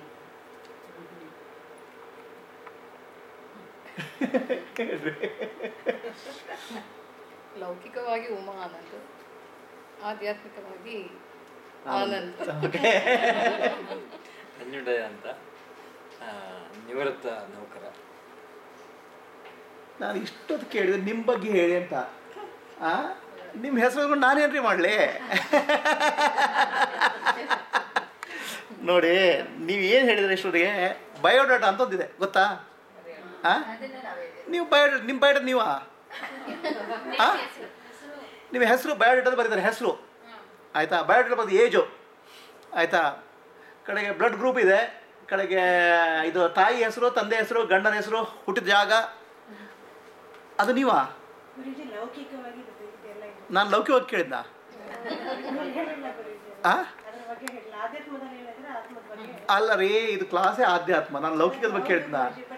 [SPEAKER 3] ಲೌಕಿಕವಾಗಿ ಉಮಾ ಆನಂದ್, ಆಧ್ಯಾತ್ಮಿಕವಾಗಿ ಆನಂದ್.
[SPEAKER 7] ಅನ್ಯುಡಯ ಅಂತ, ನಿವೃತ್ತ ನೌಕರ.
[SPEAKER 1] ನಾನು ಇಷ್ಟೊತ್ತು ಕೇಳಿದ್ರೆ ನಿಮ್ಮ ಬಗ್ಗೆ ಹೇಳಿ ಅಂತ. ಆ ನಿಮ್ಮ ಹೆಸರು ನಾನೇನ್ರಿ ಮಾಡಲಿ? ನೋಡಿ, ನೀವು ಏನು ಹೇಳಿದ್ರೆ ಇಷ್ಟೊತ್ತಿಗೆ ಬಯೋಡಾಟಾ ಅಂತ ಒಂದಿದೆ ಗೊತ್ತಾ? ಹಾಂ, ನೀವು ಬಯೋಡಾಟ, ನಿಮ್ಮ ಬಯೋಡಾಟ ನೀವಾ? ಹಾಂ, ನಿಮ್ಮ ಹೆಸರು ಬಯೋಡಾಟದ ಬರೀತಾರೆ, ಹೆಸರು ಆಯಿತಾ? ಬಯೋಡಾಟ ಬಂದು ಏಜು ಆಯಿತಾ? ಕಡೆಗೆ ಬ್ಲಡ್ ಗ್ರೂಪ್ ಇದೆ, ಕಡೆಗೆ ಇದು ತಾಯಿ ಹೆಸರು, ತಂದೆ ಹೆಸರು, ಗಂಡನ ಹೆಸರು, ಹುಟ್ಟಿದ ಜಾಗ, ಅದು ನೀವಾ? ನಾನು ಲೌಕಿಕವಾಗಿ ಕೇಳಿದ್ನ? ಹಾಂ, ಅಲ್ಲ ರೀ, ಇದು ಕ್ಲಾಸೇ ಆಧ್ಯಾತ್ಮ. ನಾನು ಲೌಕಿಕದ ಬಗ್ಗೆ ಕೇಳ್ತೀನ.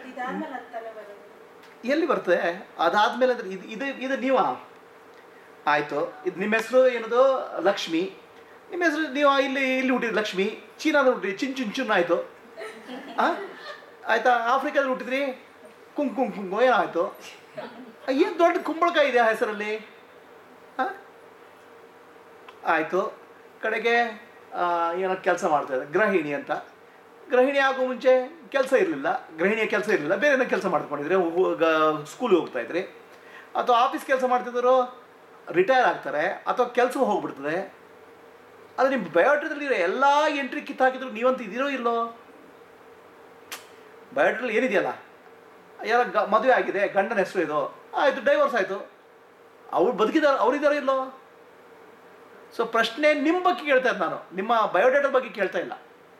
[SPEAKER 1] ಎಲ್ಲಿ ಬರ್ತದೆ ಅದಾದ್ಮೇಲೆ? ಅಂದ್ರೆ ಇದು ಇದು ಇದು ನೀವಾ? ಆಯಿತು, ಇದು ನಿಮ್ಮ ಹೆಸರು ಏನದು? ಲಕ್ಷ್ಮಿ. ನಿಮ್ಮ ಹೆಸರು ನೀವು ಇಲ್ಲಿ ಇಲ್ಲಿ ಹುಟ್ಟಿದ್ರಿ ಲಕ್ಷ್ಮಿ, ಚೀನಾದ ಹುಟ್ಟಿದ್ರಿ ಚಿನ್ ಚುನ್ ಚುನ್ ಆಯಿತು. ಹಾಂ, ಆಯಿತಾ? ಆಫ್ರಿಕಾದಲ್ಲಿ ಹುಟ್ಟಿದ್ರಿ ಕುಂಗ್ ಕುಂಗ್ ಕುಂಗು ಏನಾಯಿತು? ಏನು ದೊಡ್ಡ ಕುಂಬಳಕಾಯಿ ಇದೆ ಆ ಹೆಸರಲ್ಲಿ. ಹಾಂ, ಆಯಿತು. ಕಡೆಗೆ ಏನೋ ಕೆಲಸ ಮಾಡ್ತಾಯಿದ್ದೆ, ಗೃಹಿಣಿ ಅಂತ. ಗೃಹಿಣಿ ಆಗೋ ಮುಂಚೆ ಕೆಲಸ ಇರಲಿಲ್ಲ, ಗೃಹಿಣಿಯ ಕೆಲಸ ಇರಲಿಲ್ಲ, ಬೇರೆ ಏನೋ ಕೆಲಸ ಮಾಡ್ಕೊಂಡಿದ್ರೆ ಸ್ಕೂಲಿಗೆ ಹೋಗ್ತಾಯಿದ್ರಿ, ಅಥವಾ ಆಫೀಸ್ ಕೆಲಸ ಮಾಡ್ತಿದ್ರು, ರಿಟೈರ್ ಆಗ್ತಾರೆ, ಅಥವಾ ಕೆಲಸ ಹೋಗ್ಬಿಡ್ತದೆ. ಅದು ನಿಮ್ಮ ಬಯೋಡಾಟದಲ್ಲಿ ಎಲ್ಲ ಎಂಟ್ರಿ ಕಿತ್ತಾಕಿದ್ರು ನೀವಂತ ಇದ್ದೀರೋ ಇಲ್ಲೋ? ಬಯೋಡಾಟಲ್ಲಿ ಏನಿದೆಯಲ್ಲ, ಯಾರ ಗ ಮದುವೆ ಆಗಿದೆ, ಗಂಡನ ಹೆಸರು ಇದು, ಆಯಿತು, ಡೈವರ್ಸ್ ಆಯಿತು, ಅವ್ರು ಬದುಕಿದಾರೆ, ಅವರಿದ್ದಾರೋ ಇಲ್ಲೋ? ಸೊ ಪ್ರಶ್ನೆ ನಿಮ್ಮ ಬಗ್ಗೆ ಕೇಳ್ತಾ ಇದ್ದೆ ನಾನು, ನಿಮ್ಮ ಬಯೋಡಾಟದ ಬಗ್ಗೆ ಕೇಳ್ತಾ ಇಲ್ಲ.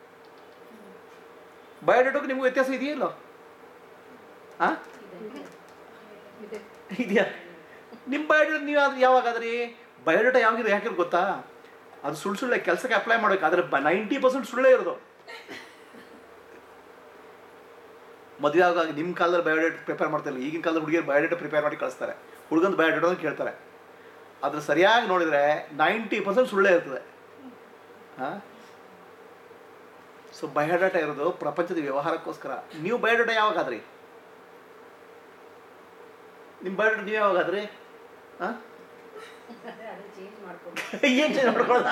[SPEAKER 1] ಬಯೋಡಾಟಕ್ಕೆ ನಿಮ್ಗೆ ವ್ಯತ್ಯಾಸ ಇದೆಯಾ ಇಲ್ಲೋ? ಹಾಂ, ಇದೆಯಾ? ನಿಮ್ಮ ಬಯೋಡಾಟ ನೀವು ಅದು ಯಾವಾಗಾದ್ರಿ? ಬಯೋಡಾಟ ಯಾವಾಗಿದೆ ಯಾಕೆ ಗೊತ್ತಾ? ಅದು ಸುಳ್ಳು ಸುಳ್ಳೆ ಕೆಲಸಕ್ಕೆ ಅಪ್ಲೈ ಮಾಡಬೇಕು, ಆದರೆ ನೈಂಟಿ ಪರ್ಸೆಂಟ್ ಸುಳ್ಳೇ ಇರೋದು. ಮದುವೆ ಆಗ ನಿಮ್ಮ ಕಾಲದಲ್ಲಿ ಬಯೋಡೇಟ್ ಪ್ರಿಪೇರ್ ಮಾಡ್ತಿಲ್ಲ, ಈಗಿನ ಕಾಲದ ಹುಡುಗಿಯರು ಬಯೋಡೇಟ ಪ್ರಿಪೇರ್ ಮಾಡಿ ಕಳಿಸ್ತಾರೆ, ಹುಡುಗಂದು ಬಯೋಡೇಟ ಅಂತ ಕೇಳ್ತಾರೆ. ಅದ್ರ ಸರಿಯಾಗಿ ನೋಡಿದರೆ ನೈಂಟಿ ಪರ್ಸೆಂಟ್ ಸುಳ್ಳೇ ಇರ್ತದೆ. ಹಾಂ, ಸೊ ಬಯೋಡಾಟ ಇರೋದು ಪ್ರಪಂಚದ ವ್ಯವಹಾರಕ್ಕೋಸ್ಕರ. ನೀವು ಬಯೋಡಾಟ ಯಾವಾಗಾದ್ರಿ? ನಿಮ್ಮ ಬಯೋಡಾಟ ನೀವು ಯಾವಾಗಾದ್ರಿ? ಹಾಂ, ಏನು ಚೇಂಜ್ ಮಾಡ್ಕೊಳ್ಳೋದ?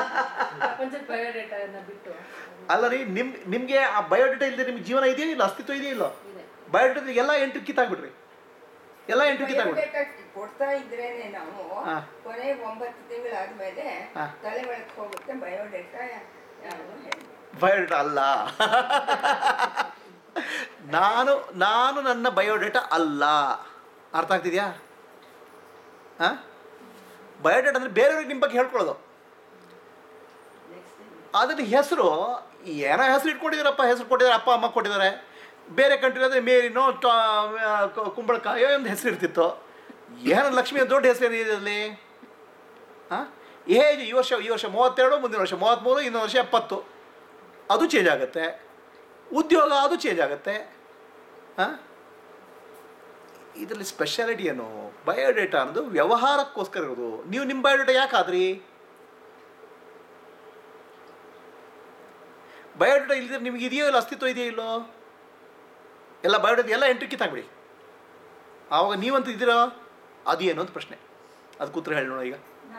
[SPEAKER 1] ಅಲ್ಲ ರೀ, ನಿಮ್ ನಿಮಗೆ ಆ ಬಯೋಡೇಟಾ ಇಲ್ಲದೆ ನಿಮ್ಗೆ ಜೀವನ ಇದೆಯೋ ಇಲ್ಲ, ಅಸ್ತಿತ್ವ ಇದೆಯೋ ಇಲ್ಲೋ? ಬಯೋಡೇಟಾ ಎಲ್ಲ ಎಂಟು ಕಿತ್ತಾಕ್ಬಿಟ್ರಿ, ಎಲ್ಲ ಎಂಟು ಕಿತ್ತಾಕ್ಬಿಟ್ರಿ.
[SPEAKER 5] ಕೊಡ್ತಾ ಇದ್ರೇನೆ ನಾವು ಕೊನೆಗೆ ಒಂಬತ್ತು ತಿಂಗಳಾದ್ಮೇಲೆ ತಲೆ ಒಳಕ್ಕೆ ಹೋಗುತ್ತೆ ಬಯೋಡೇಟಾ.
[SPEAKER 1] ಬಯೋಡೇಟಾ ಅಲ್ಲ, ನಾನು ನಾನು ನನ್ನ ಬಯೋಡೇಟಾ ಅಲ್ಲ. ಅರ್ಥ ಆಗ್ತಿದ್ಯಾ? ಹಾಂ, ಬಯೋಡೇಟಾ ಅಂದರೆ ಬೇರೆಯವ್ರಿಗೆ ನಿಮ್ಮ ಬಗ್ಗೆ ಹೇಳ್ಕೊಳ್ಳೋದು. ಅದ್ರ ಹೆಸರು ಏನೋ ಹೆಸರು ಇಟ್ಕೊಂಡಿದ್ದಾರಪ್ಪ, ಹೆಸರು ಕೊಟ್ಟಿದ್ದಾರೆ, ಅಪ್ಪ ಅಮ್ಮ ಕೊಟ್ಟಿದ್ದಾರೆ. ಬೇರೆ ಕಂಟ್ರಿ ಅಂದರೆ ಮೇರಿನೋ ಕುಂಬಳಕಾಯೋ ಒಂದು ಹೆಸರು ಇರ್ತಿತ್ತು. ಏನೋ ಲಕ್ಷ್ಮಿ ದೊಡ್ಡ ಹೆಸರು ಏನಿದೆ ಅದರಲ್ಲಿ? ಹಾಂ, ಏಜ್ ಈ ವರ್ಷ ಈ ವರ್ಷ ಮೂವತ್ತೆರಡು, ಮುಂದಿನ ವರ್ಷ ಮೂವತ್ತ್ಮೂರು, ಇನ್ನೊಂದು ವರ್ಷ ಎಪ್ಪತ್ತು, ಅದು ಚೇಂಜ್ ಆಗುತ್ತೆ. ಉದ್ಯೋಗ ಅದು ಚೇಂಜ್ ಆಗುತ್ತೆ. ಹಾಂ, ಇದರಲ್ಲಿ ಸ್ಪೆಷಾಲಿಟಿ ಏನು? ಬಯೋಡೇಟಾ ಅನ್ನೋದು ವ್ಯವಹಾರಕ್ಕೋಸ್ಕರ ಇರೋದು. ನೀವು ನಿಮ್ಮ ಬಯೋಡೇಟಾ ಯಾಕಾದ್ರಿ? ಬಯೋಡೇಟಾ ಇಲ್ಲದ್ರೆ ನಿಮ್ಗೆ ಇದೆಯೋ ಇಲ್ಲ, ಅಸ್ತಿತ್ವ ಇದೆಯೋ ಇಲ್ಲೋ? ಎಲ್ಲ ಬಯೋಡೇಟಾ ಎಲ್ಲ ಎಂಟ್ರಿ ಕಿತ್ತಾಕ್ಬಿಡಿ, ಆವಾಗ ನೀವಂತೂ ಇದ್ದೀರಾ? ಅದು ಏನು ಅಂತ ಪ್ರಶ್ನೆ, ಅದಕ್ಕೆ ಉತ್ತರ ಹೇಳೋಣ ಈಗ.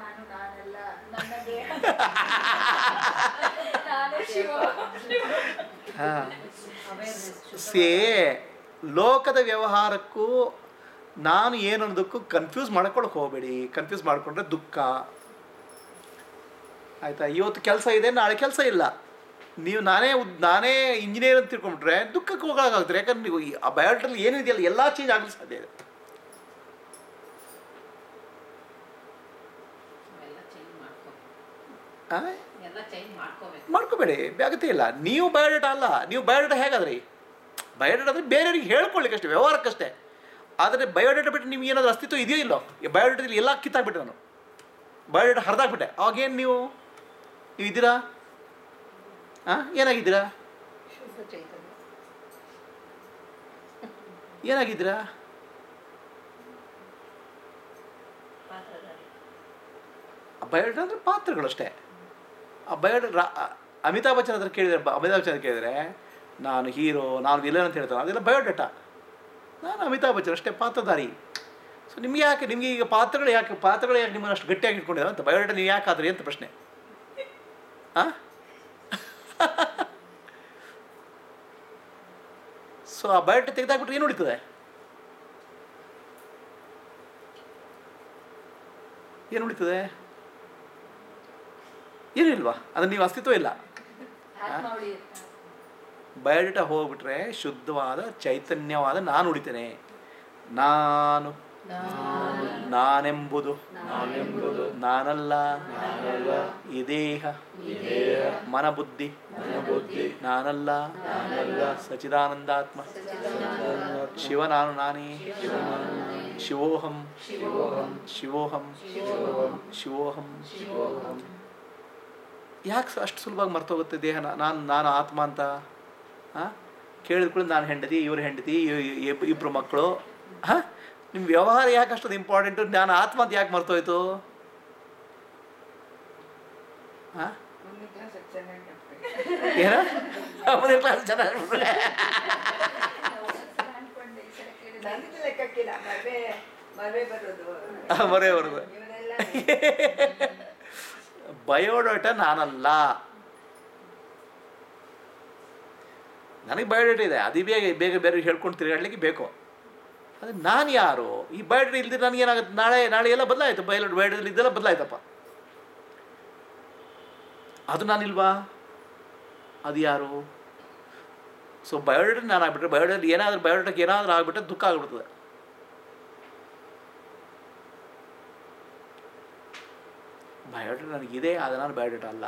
[SPEAKER 1] ಹಾಂ, ಸೇ ಲೋಕದ ವ್ಯವಹಾರಕ್ಕೂ ನಾನು ಏನು ಅನ್ನೋದಕ್ಕೂ ಕನ್ಫ್ಯೂಸ್ ಮಾಡ್ಕೊಳಕ್ಕೆ ಹೋಗಬೇಡಿ. ಕನ್ಫ್ಯೂಸ್ ಮಾಡಿಕೊಂಡ್ರೆ ದುಃಖ. ಆಯಿತಾ? ಇವತ್ತು ಕೆಲಸ ಇದೆ, ನಾಳೆ ಕೆಲಸ ಇಲ್ಲ. ನೀವು ನಾನೇ ನಾನೇ ಇಂಜಿನಿಯರ್ ಅಂತ ತಿಳ್ಕೊಂಡ್ಬಿಟ್ರೆ ದುಃಖಕ್ಕೆ ಹೋಗೋಕ್ಕಾಗ್ತಾರೆ. ಯಾಕಂದ್ರೆ ನೀವು ಆ ಬಯೋಡೇಟಲ್ಲಿ ಏನಿದೆಯಲ್ಲ ಎಲ್ಲ ಚೇಂಜ್ ಆಗಲು ಸಾಧ್ಯ ಇದೆ. ಮಾಡ್ಕೋಬೇಡಿ, ಅಗತ್ಯ ಇಲ್ಲ. ನೀವು ಬಯೋಡೇಟಾ ಅಲ್ಲ, ನೀವು ಬಯೋಡೇಟಾ ಹೇಗಾದ್ರಿ? ಬಯೋಡೇಟಾ ಅಂದರೆ ಬೇರೆಯವ್ರಿಗೆ ಹೇಳ್ಕೊಳ್ಳಿಕ್ಕೆ ಅಷ್ಟೇ, ವ್ಯವಹಾರಕ್ಕಷ್ಟೇ. ಆದರೆ ಬಯೋಡೇಟಾ ಬಿಟ್ಟು ನಿಮ್ಗೆ ಏನಾದರೂ ಅಸ್ತಿತ್ವ ಇದೆಯೋ ಇಲ್ಲೋ? ಬಯೋಡೇಟಾದಲ್ಲಿ ಎಲ್ಲ ಕಿತ್ತಾಕ್ಬಿಟ್ಟೆ ನಾನು, ಬಯೋಡೇಟಾ ಹರಿದಾಕ್ಬಿಟ್ಟೆ. ಅವಾಗೇನು ನೀವು ನೀವು ಇದ್ದೀರಾ? ಹಾಂ, ಏನಾಗಿದ್ದೀರಾ? ಏನಾಗಿದ್ದೀರಾ? ಬಯೋಡೇಟಾ ಅಂದರೆ ಪಾತ್ರಗಳಷ್ಟೇ. ಆ ಬಯೋಡೇಟಾ ಅಮಿತಾಬ್ ಬಚ್ಚನ್ ಹತ್ರ ಕೇಳಿದರೆ, ಅಮಿತಾಬ್ ಬಚ್ಚನ್ ಕೇಳಿದರೆ ನಾನು ಹೀರೋ, ನಾನು ವಿಲನ್ ಅಂತ ಹೇಳ್ತಾರೆ, ಅದೆಲ್ಲ ಬಯೋಡೇಟಾ. ನಾನು ಅಮಿತಾಬ್ ಬಚ್ಚನ್ ಅಷ್ಟೇ, ಪಾತ್ರಧಾರಿ. ಸೊ ನಿಮ್ಗೆ ಯಾಕೆ, ನಿಮಗೆ ಈಗ ಪಾತ್ರಗಳು ಯಾಕೆ ಪಾತ್ರಗಳು ಯಾಕೆ ನಿಮ್ಮನ್ನು ಅಷ್ಟು ಗಟ್ಟಿಯಾಗಿ ಇಟ್ಕೊಂಡಿದ್ದಾರೆ ಅಂತ? ಬಯೋಡೇಟಾ ನೀವು ಯಾಕೆ ಆದ್ರಿ ಅಂತ ಪ್ರಶ್ನೆ. ಹಾಂ, ಸೊ ಆ ಬಯೋಡೇಟಾ ತೆಗೆದಾಕ್ಬಿಟ್ರೆ ಏನು ಉಳಿತದೆ? ಏನು ಉಳಿತದೆ? ಏನಿಲ್ವಾ? ಅದು ನೀವು ಅಸ್ತಿತ್ವ ಇಲ್ಲ. ಬಯೋಡೇಟಾ ಹೋಗ್ಬಿಟ್ರೆ ಶುದ್ಧವಾದ ಚೈತನ್ಯವಾದ ನಾನು ಉಳಿತೇನೆ. ನಾನು ನಾನೆಂಬುದು ನಾನೆಂಬುದು ನಾನಲ್ಲ ನಾನಲ್ಲ ಈ ದೇಹ ಈ ದೇಹ ಮನಬುದ್ಧಿ ಮನಬುದ್ಧಿ ನಾನಲ್ಲ ನಾನಲ್ಲ ಸಚಿದಾನಂದಾತ್ಮ ಶಿವ ನಾನು ನಾನೇ ಶಿವೋಹಂ ಶಿವೋಹಂ ಶಿವೋಹಂ ಶಿವೋಹಂ ಶಿವೋಹಂ. ಯಾಕೆ ಅಷ್ಟು ಸುಲಭವಾಗಿ ಮರ್ತೋಗುತ್ತೆ ದೇಹ? ನಾನು ನಾನು ಆತ್ಮ ಅಂತ ಹಾಂ ಕೇಳಿದ ಕೂಡ ನಾನು ಹೆಂಡತಿ ಇವ್ರ ಹೆಂಡತಿ ಇಬ್ಬರು ಮಕ್ಕಳು. ಹಾಂ ನಿಮ್ಮ ವ್ಯವಹಾರ ಯಾಕೆ ಅಷ್ಟೊಂದು ಇಂಪಾರ್ಟೆಂಟು? ನಾನು ಆತ್ಮ ಅಂತ ಯಾಕೆ ಮರ್ತೋಯ್ತು? ಹಾಂ
[SPEAKER 5] ಮುಂದಿನ ಕ್ಲಾಸ್ ಚೆನ್ನಾಗಿ
[SPEAKER 1] ಏನ ಮುಂದಿನ ಕ್ಲಾಸ್ ಚೆನ್ನಾಗಿ
[SPEAKER 5] ನನಗೆ ಲೆಕ್ಕಕ್ಕಿಲ್ಲ. ಮದುವೆ ಮದುವೆ ಬರೋದು
[SPEAKER 1] ಮರೆ ಬರೋದು.
[SPEAKER 5] ಇವರೆಲ್ಲ
[SPEAKER 1] ಬಯೋಡೇಟಾ ನಾನಲ್ಲ. ನನಗೆ ಬಯೋಡೇಟಾ ಇದೆ, ಅದು ಬೇಗ ಬೇಗ ಬೇರೆ ಹೇಳ್ಕೊಂಡು ತಿರುಗಾಡ್ಲಿಕ್ಕೆ ಬೇಕು. ಅದು ನಾನು ಯಾರು? ಈ ಬಯೋಡೇಟಾ ಇಲ್ದಿರ ನನಗೇನಾಗುತ್ತೆ? ನಾಳೆ ನಾಳೆ ಎಲ್ಲ ಬದಲಾಯಿತು. ಬಯೋ ಬಯೋಡೇಟಲ್ಲಿ ಇದೆಲ್ಲ ಬದಲಾಯ್ತಪ್ಪ. ಅದು ನಾನಿಲ್ವಾ? ಅದು ಯಾರು? ಸೊ ಬಯೋಡೇಟಾ ನಾನು ಆಗ್ಬಿಟ್ರೆ ಬಯೋಡೇಟಾ ಏನಾದರೂ ಬಯೋಡೇಟಾಕ್ಕೆ ಏನಾದರೂ ಆಗ್ಬಿಟ್ರೆ ದುಃಖ ಆಗ್ಬಿಡ್ತದೆ. ಬಯೋಡೇಟಾ ನನಗಿದೆ, ಅದು ನಾನು ಬಯೋಡೇಟಾ ಅಲ್ಲ.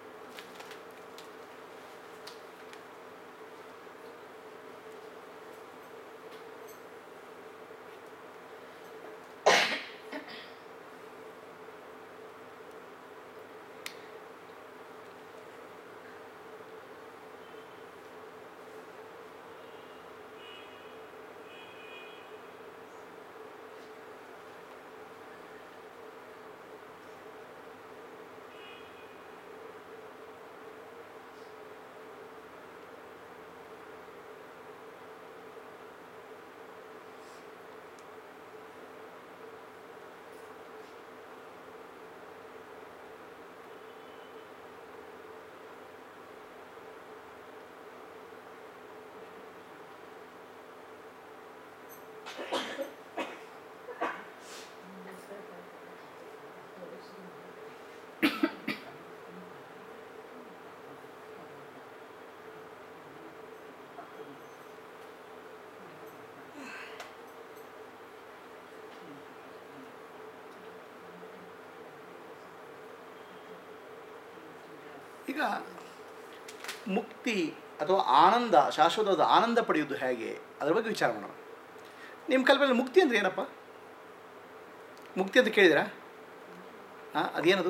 [SPEAKER 1] ಈಗ ಮುಕ್ತಿ ಅಥವಾ ಆನಂದ, ಶಾಶ್ವತವಾದ ಆನಂದ ಪಡೆಯೋದು ಹೇಗೆ, ಅದರ ಬಗ್ಗೆ ವಿಚಾರ ಮಾಡೋಣ. ನಿಮ್ಮ ಕಲ್ಪನೆ ಮುಕ್ತಿ ಅಂದರೆ ಏನಪ್ಪ? ಮುಕ್ತಿ ಅಂತ ಕೇಳಿದಿರಾ? ಹಾಂ, ಅದೇನದು?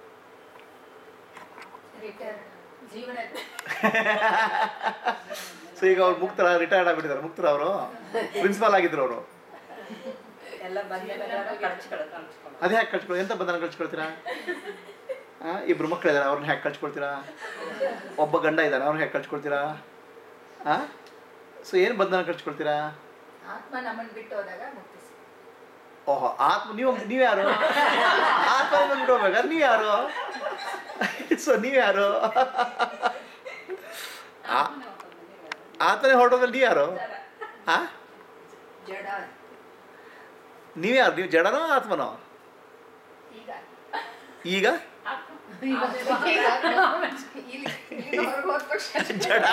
[SPEAKER 1] ಸೊ ಈಗ ಅವ್ರು ಮುಕ್ತರ ರಿಟೈರ್ಡ್ ಆಗಿಬಿಟ್ಟಿದ್ದಾರೆ. ಮುಕ್ತರ ಅವರು ಪ್ರಿನ್ಸಿಪಾಲ್ ಆಗಿದ್ರು ಅವರು.
[SPEAKER 2] ಎಲ್ಲ ಬಂದ ಕಳ್ಸ್ಕೊಳ್ಳೋದು.
[SPEAKER 1] ಅದೇ ಹ್ಯಾಕೆ ಕಳ್ಸ್ಕೊಳ್ಳಿ? ಎಂತ ಬಂಧನ ಕಳ್ಸ್ಕೊಳ್ತೀರಾ? ಹಾಂ, ಇಬ್ಬರು ಮಕ್ಕಳಿದ್ದಾರೆ, ಅವ್ರನ್ನ ಹ್ಯಾಕೆ ಕಳ್ಸ್ಕೊಳ್ತೀರಾ? ಒಬ್ಬ ಗಂಡ ಇದ್ದಾನೆ, ಅವ್ರನ್ನ ಹ್ಯಾಕೆ ಕಳ್ಸ್ಕೊಳ್ತೀರಾ? ಹಾಂ, ಸೊ ಏನು ಬಂಧನ ಕಳ್ಸ್ಕೊಳ್ತೀರಾ?
[SPEAKER 6] ಆತ್ಮ ನಮ್ಮನ್ನು ಬಿಟ್ಟು ಹೋದಾಗ ಮುಕ್ತಿಸಿ.
[SPEAKER 1] ಓಹೋ, ಆತ್ಮ ನೀವು ನೀವ್ಯಾರು? ಆತ್ಮ ಬಿಟ್ಟು ಹೋಗ್ಬೇಕಾದ್ರೆ ನೀವು ಯಾರು? ಸೊ ನೀವ್ಯಾರು? ಆತ್ಮನೇ ಹೊರಟೋದ್ರಲ್ಲಿ ನೀವು ಯಾರು? ಹಾಂ,
[SPEAKER 5] ಜಡ
[SPEAKER 1] ನೀವ್ಯಾರು? ನೀವು ಜಡನೋ ಆತ್ಮನೋ?
[SPEAKER 6] ಈಗ
[SPEAKER 1] ಈಗ ಜಡ,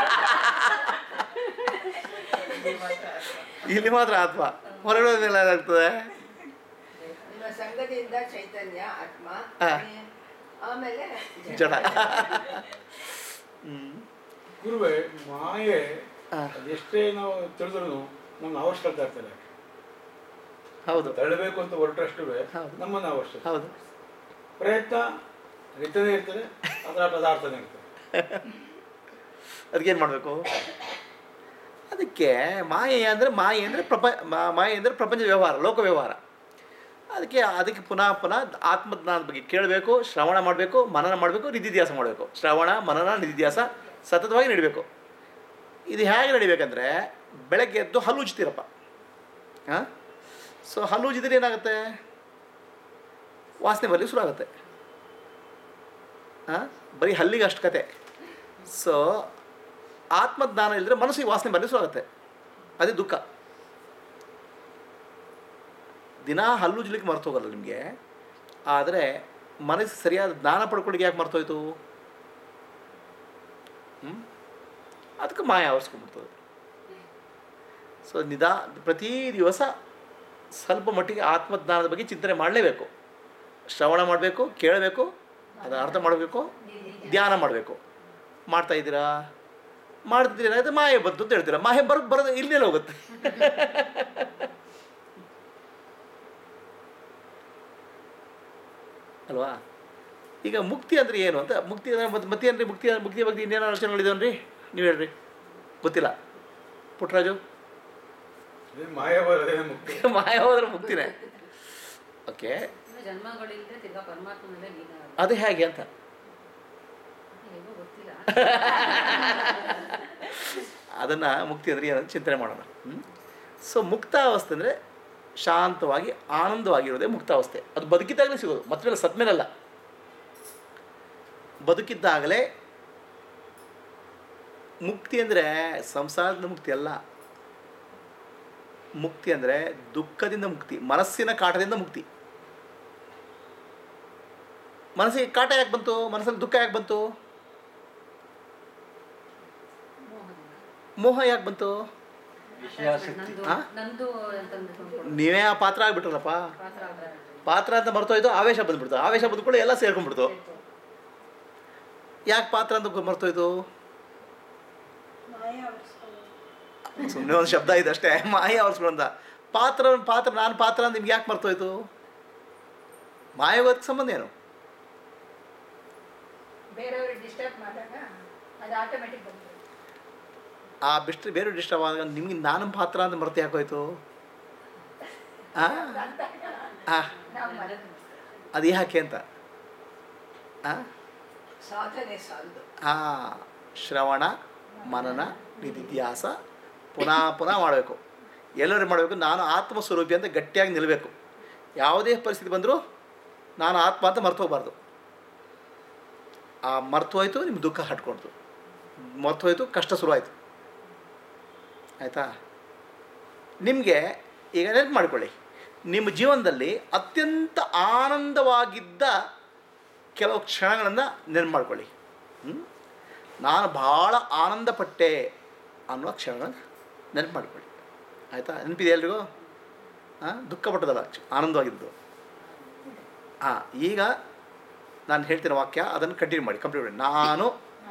[SPEAKER 1] ಇಲ್ಲಿ ಮಾತ್ರ ಆತ್ಮ, ಹೊರಡೋದೆಲ್ಲ ಏನಾಗ್ತದೆ?
[SPEAKER 5] ನಿಮ್ಮ ಸಂಘದಿಂದ ಚೈತನ್ಯ ಆತ್ಮ,
[SPEAKER 1] ಹಾ.
[SPEAKER 5] ಆಮೇಲೆ
[SPEAKER 1] ಜಡ. ಹ್ಮ್
[SPEAKER 4] ಗುರುವೇ, ಮಾಯೆ
[SPEAKER 1] ಹಾ.
[SPEAKER 4] ಅದೆಷ್ಟೇ ನಾವು ತಿಳಿದ್ರು ನಮ್ಮನ್ನು ಅವಶ್ಯಕತೆ ಆಗ್ತದೆ.
[SPEAKER 1] ಹೌದು
[SPEAKER 4] ತಳ್ಳಬೇಕು ಅಂತ ಹೊರಟಷ್ಟು
[SPEAKER 1] ಹೌದು.
[SPEAKER 4] ನಮ್ಮನ್ನು ಅವಶ್ಯಕ.
[SPEAKER 1] ಹೌದು.
[SPEAKER 4] ಪ್ರಯತ್ನ ನಡೀತಾನೆ ಇರ್ತದೆ, ಅದರ ಪದಾರ್ಥನೇ ಇರ್ತದೆ.
[SPEAKER 1] ಅದಕ್ಕೇನು ಮಾಡಬೇಕು? ಅದಕ್ಕೆ ಮಾಯೆ ಅಂದರೆ ಮಾಯೆ ಅಂದರೆ ಪ್ರಪ ಮಾ- ಮಾಯೆ ಅಂದರೆ ಪ್ರಪಂಚ ವ್ಯವಹಾರ, ಲೋಕ ವ್ಯವಹಾರ. ಅದಕ್ಕೆ ಅದಕ್ಕೆ ಪುನಃ ಪುನಃ ಆತ್ಮಜ್ಞಾನದ ಬಗ್ಗೆ ಕೇಳಬೇಕು, ಶ್ರವಣ ಮಾಡಬೇಕು, ಮನನ ಮಾಡಬೇಕು, ನಿಧಿಧ್ಯಾಸ ಮಾಡಬೇಕು. ಶ್ರವಣ ಮನನ ನಿಧಿಧ್ಯಾಸ ಸತತವಾಗಿ ನಡಿಬೇಕು. ಇದು ಹೇಗೆ ನಡಿಬೇಕಂದ್ರೆ, ಬೆಳಗ್ಗೆ ಎದ್ದು ಹಲ್ಲು ಉಜ್ತೀರಪ್ಪ. ಹಾಂ, ಸೊ ಹಲ್ಲು ಉಜ್ಜಿದ್ರೆ ಏನಾಗುತ್ತೆ? ವಾಸನೆ ಬರಲಿಕ್ಕೆ ಶುರು ಆಗುತ್ತೆ. ಹಾಂ, ಬರೀ ಹಲ್ಲಿಗೆ ಅಷ್ಟು ಕತೆ. ಸೊ ಆತ್ಮಜ್ಞಾನ ಇಲ್ಲದ್ರೆ ಮನಸ್ಸಿಗೆ ವಾಸನೆ ಬರಲಿಕ್ಕೆ ಶುರು ಆಗುತ್ತೆ. ಅದೇ ದುಃಖ. ದಿನ ಹಲ್ಲು ಉಜ್ಲಿಕ್ಕೆ ಮರ್ತು ಹೋಗಲ್ಲ ನಿಮಗೆ. ಆದರೆ ಮನಸ್ಸಿಗೆ ಸರಿಯಾದ ಜ್ಞಾನ ಪಡ್ಕೊಳ್ಳಿಕ್ಕೆ ಯಾಕೆ ಮರ್ತೋಯ್ತು? ಹ್ಞೂ ಅದಕ್ಕೆ ಮಾಯ ಆವರಿಸ್ಕೊಂಡ್ಬಿಡ್ತದೆ. ಸೊ ನಿದಾ ಪ್ರತಿ ದಿವಸ ಸ್ವಲ್ಪ ಮಟ್ಟಿಗೆ ಆತ್ಮಜ್ಞಾನದ ಬಗ್ಗೆ ಚಿಂತನೆ ಮಾಡಲೇಬೇಕು. ಶ್ರವಣ ಮಾಡಬೇಕು, ಕೇಳಬೇಕು, ಅದನ್ನು ಅರ್ಥ ಮಾಡಬೇಕು, ಧ್ಯಾನ ಮಾಡಬೇಕು. ಮಾಡ್ತಾ ಇದ್ದೀರಾ? ಮಾಡ್ತಿದ್ದೀರಾ? ಅದು ಮಾಯೆ ಬಂತು ಅಂತ ಹೇಳ್ತೀರಾ. ಮಾಯೆ ಬರ ಬರೋದು ಇಲ್ಲೆಲ್ಲ ಹೋಗುತ್ತೆ. ಅಲ್ವಾ? ಈಗ ಮುಕ್ತಿ ಅಂದರೆ ಏನು ಅಂತ, ಮುಕ್ತಿ ಅಂದರೆ ಮತ್ತೆ ಮತಿ ಅಂದರೆ ಮುಕ್ತಿ ಮುಕ್ತಿಯ ಬಗ್ಗೆ ಇನ್ನೇನು ಆಲೋಚನೆಗಳಿದಾವನ್ರಿ? ನೀವು ಹೇಳ್ರಿ. ಗೊತ್ತಿಲ್ಲ ಪುಟ್ಟರಾಜು?
[SPEAKER 4] ಮಾಯ ಬರೋದೇ ಮುಕ್ತಿ.
[SPEAKER 1] ಮಾಯ ಹೋದ್ರೆ ಮುಕ್ತಿನೇ. ಓಕೆ,
[SPEAKER 2] ಜನ್ಮಗಳಿಲ್ಲದೆ ತಿರ್ಗಾ ಪರಮಾತ್ಮನಲ್ಲೇ ಲೀನ ಆಗೋದು.
[SPEAKER 1] ಅದು ಹೇಗೆ ಅಂತ
[SPEAKER 2] ಏನೂ ಗೊತ್ತಿಲ್ಲ.
[SPEAKER 1] ಅದನ್ನು ಮುಕ್ತಿ ಅಂದರೆ ಏನಂತ ಚಿಂತನೆ ಮಾಡೋಣ. ಸೊ ಮುಕ್ತಾವಸ್ಥೆ ಅಂದರೆ ಶಾಂತವಾಗಿ ಆನಂದವಾಗಿರೋದೇ ಮುಕ್ತಾವಸ್ಥೆ. ಅದು ಬದುಕಿದ್ದಾಗಲೇ ಸಿಗೋದು, ಮತ್ತೆ ಸತ್ಮೇಲಲ್ಲ. ಬದುಕಿದ್ದಾಗಲೇ ಮುಕ್ತಿ. ಅಂದರೆ ಸಂಸಾರದ ಮುಕ್ತಿ ಅಲ್ಲ. ಮುಕ್ತಿ ಅಂದರೆ ದುಃಖದಿಂದ ಮುಕ್ತಿ, ಮನಸ್ಸಿನ ಕಾಟದಿಂದ ಮುಕ್ತಿ. ಮನಸ್ಸಿಗೆ ಕಾಟ ಯಾಕೆ ಬಂತು? ಮನಸ್ಸಲ್ಲಿ ದುಃಖ ಯಾಕೆ ಬಂತು? ಮೋಹ ಯಾಕೆ ಬಂತು? ಹಾಂ, ನೀವೇ ಆ ಪಾತ್ರ ಆಗಿಬಿಟ್ರಲ್ಲಪ್ಪ. ಪಾತ್ರ ಅಂತ ಮರ್ತೋಯ್ತು, ಆವೇಶ ಬಂದ್ಬಿಡ್ತು. ಆವೇಶ ಬಂದ್ಕೊಳ್ಳಿ ಎಲ್ಲ ಸೇರ್ಕೊಂಡ್ಬಿಡ್ತು. ಯಾಕೆ ಪಾತ್ರ ಅಂತ ಮರ್ತೋಯ್ತು? ಸುಮ್ಮನೆ ಒಂದು ಶಬ್ದ ಇದೆ ಅಷ್ಟೇ, ಮಾಯ ಆವರಿಸ್ಕೊಂಡ. ಪಾತ್ರ ಪಾತ್ರ ನಾನು ಪಾತ್ರ ಅಂತ ನಿಮ್ಗೆ ಯಾಕೆ ಮರ್ತೋಯ್ತು? ಮಾಯವಾದಕ್ಕೆ ಸಂಬಂಧ ಏನು?
[SPEAKER 6] ಬೇರೆಯವ್ರಿಗೆ ಡಿಸ್ಟರ್ಬ್ ಮಾಡಿದಾಗ ಅದು ಆಟೋಮೆಟಿಕ್ ಬಂತು.
[SPEAKER 1] ಆ ಬಿಸ್ಟ್ರಿ ಬೇರೆ ಡಿಸ್ಟರ್ಬ್ ಆದಾಗ ನಿಮ್ಗೆ ನಾನು ಪಾತ್ರ ಅಂತ ಮರ್ತೆ ಯಾಕೋಯ್ತು? ಹಾಂ ಹಾಂ, ಅದು ಯಾಕೆ ಅಂತ? ಹಾಂ
[SPEAKER 2] ಸಾಧನೆ ಸಾಲದು.
[SPEAKER 1] ಹಾಂ, ಶ್ರವಣ ಮನನ ನಿಧಿಧ್ಯಾಸ ಪುನಃ ಪುನಃ ಮಾಡಬೇಕು. ಎಲ್ಲರೂ ಮಾಡಬೇಕು. ನಾನು ಆತ್ಮಸ್ವರೂಪಿ ಅಂತ ಗಟ್ಟಿಯಾಗಿ ನಿಲ್ಲಬೇಕು. ಯಾವುದೇ ಪರಿಸ್ಥಿತಿ ಬಂದರೂ ನಾನು ಆತ್ಮ ಅಂತ ಮರ್ತು ಹೋಗ್ಬಾರ್ದು. ಆ ಮರ್ತು ಹೋಯ್ತು, ನಿಮ್ಮ ದುಃಖ ಹಟ್ಕೊಳ್ತು. ಮರ್ತು ಹೋಯ್ತು, ಕಷ್ಟ ಶುರುವಾಯಿತು. ಆಯಿತಾ? ನಿಮಗೆ ಈಗ ನೆನಪು ಮಾಡಿಕೊಳ್ಳಿ, ನಿಮ್ಮ ಜೀವನದಲ್ಲಿ ಅತ್ಯಂತ ಆನಂದವಾಗಿದ್ದ ಕೆಲವು ಕ್ಷಣಗಳನ್ನು ನೆನಪು ಮಾಡ್ಕೊಳ್ಳಿ. ನಾನು ಭಾಳ ಆನಂದಪಟ್ಟೆ ಅನ್ನೋ ಕ್ಷಣಗಳನ್ನು ನೆನಪು ಮಾಡ್ಕೊಳ್ಳಿ. ಆಯಿತಾ? ನೆನಪಿದೆ ಎಲ್ರಿಗೂ? ಹಾಂ, ದುಃಖಪಟ್ಟದಲ್ಲ, ಆನಂದವಾಗಿದ್ದು. ಹಾಂ, ಈಗ ನಾನು ಹೇಳ್ತಿರೋ ವಾಕ್ಯ ಅದನ್ನು ಕಂಟಿನ್ಯೂ ಮಾಡಿ, ಕಂಪ್ಲೀಟ್ ಮಾಡಿ. ನಾನು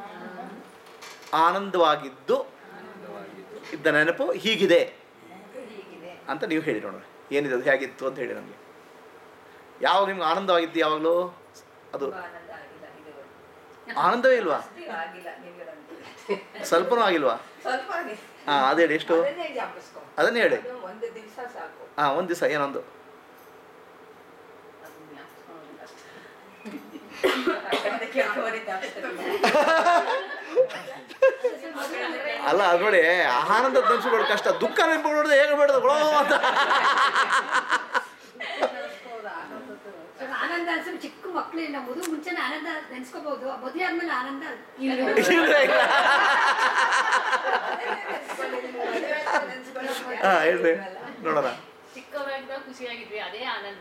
[SPEAKER 1] ಆನಂದವಾಗಿದ್ದು ಇದ್ದ ನೆನಪು ಹೀಗಿದೆ ಅಂತ ನೀವು ಹೇಳಿ ನೋಡೋಣ. ಏನಿದೆ ಅದು, ಹೇಗಿತ್ತು ಅಂತ ಹೇಳಿ ನಮಗೆ. ಯಾವಾಗ ನಿಮ್ಗೆ ಆನಂದವಾಗಿದ್ದು? ಯಾವಾಗಲೂ ಅದು ಆನಂದವೇ ಇಲ್ವಾ? ಸ್ವಲ್ಪನೂ ಆಗಿಲ್ವಾ? ಹಾಂ, ಅದು ಹೇಳಿ. ಎಷ್ಟು? ಅದನ್ನೇ ಹೇಳಿ.
[SPEAKER 2] ಒಂದು ದಿವಸ ಸಾಕು.
[SPEAKER 1] ಹಾಂ, ಒಂದು ದಿವಸ ಏನೊಂದು ಅಲ್ಲ, ಅದು ನೋಡಿ, ಆನಂದ ನೆನಪಿಕೊಳ್ಳೋದು ಕಷ್ಟ, ದುಃಖ ನೆನಪಿಕೊಳ್ಳೋದು ಹೇಗೆ ಬೇಡದು ಅಂತ.
[SPEAKER 6] ಆನಂದ ಅನ್ಸಿದ್ರೆ ಚಿಕ್ಕ ಮಕ್ಕಳಿಲ್ಲ, ಮದುವೆ ಮುಂಚೆನೇ ಆನಂದ ನೆನ್ಸ್ಕೋಬಹುದು, ಮದುವೆ ಆದ್ಮೇಲೆ ಆನಂದ
[SPEAKER 1] ಹಾಂ, ಹೇಳ್ರಿ ನೋಡೋಣ.
[SPEAKER 8] ಚಿಕ್ಕವರಾಗಿದ್ದಾಗ ಖುಷಿಯಾಗಿದ್ವಿ, ಅದೇ ಆನಂದ.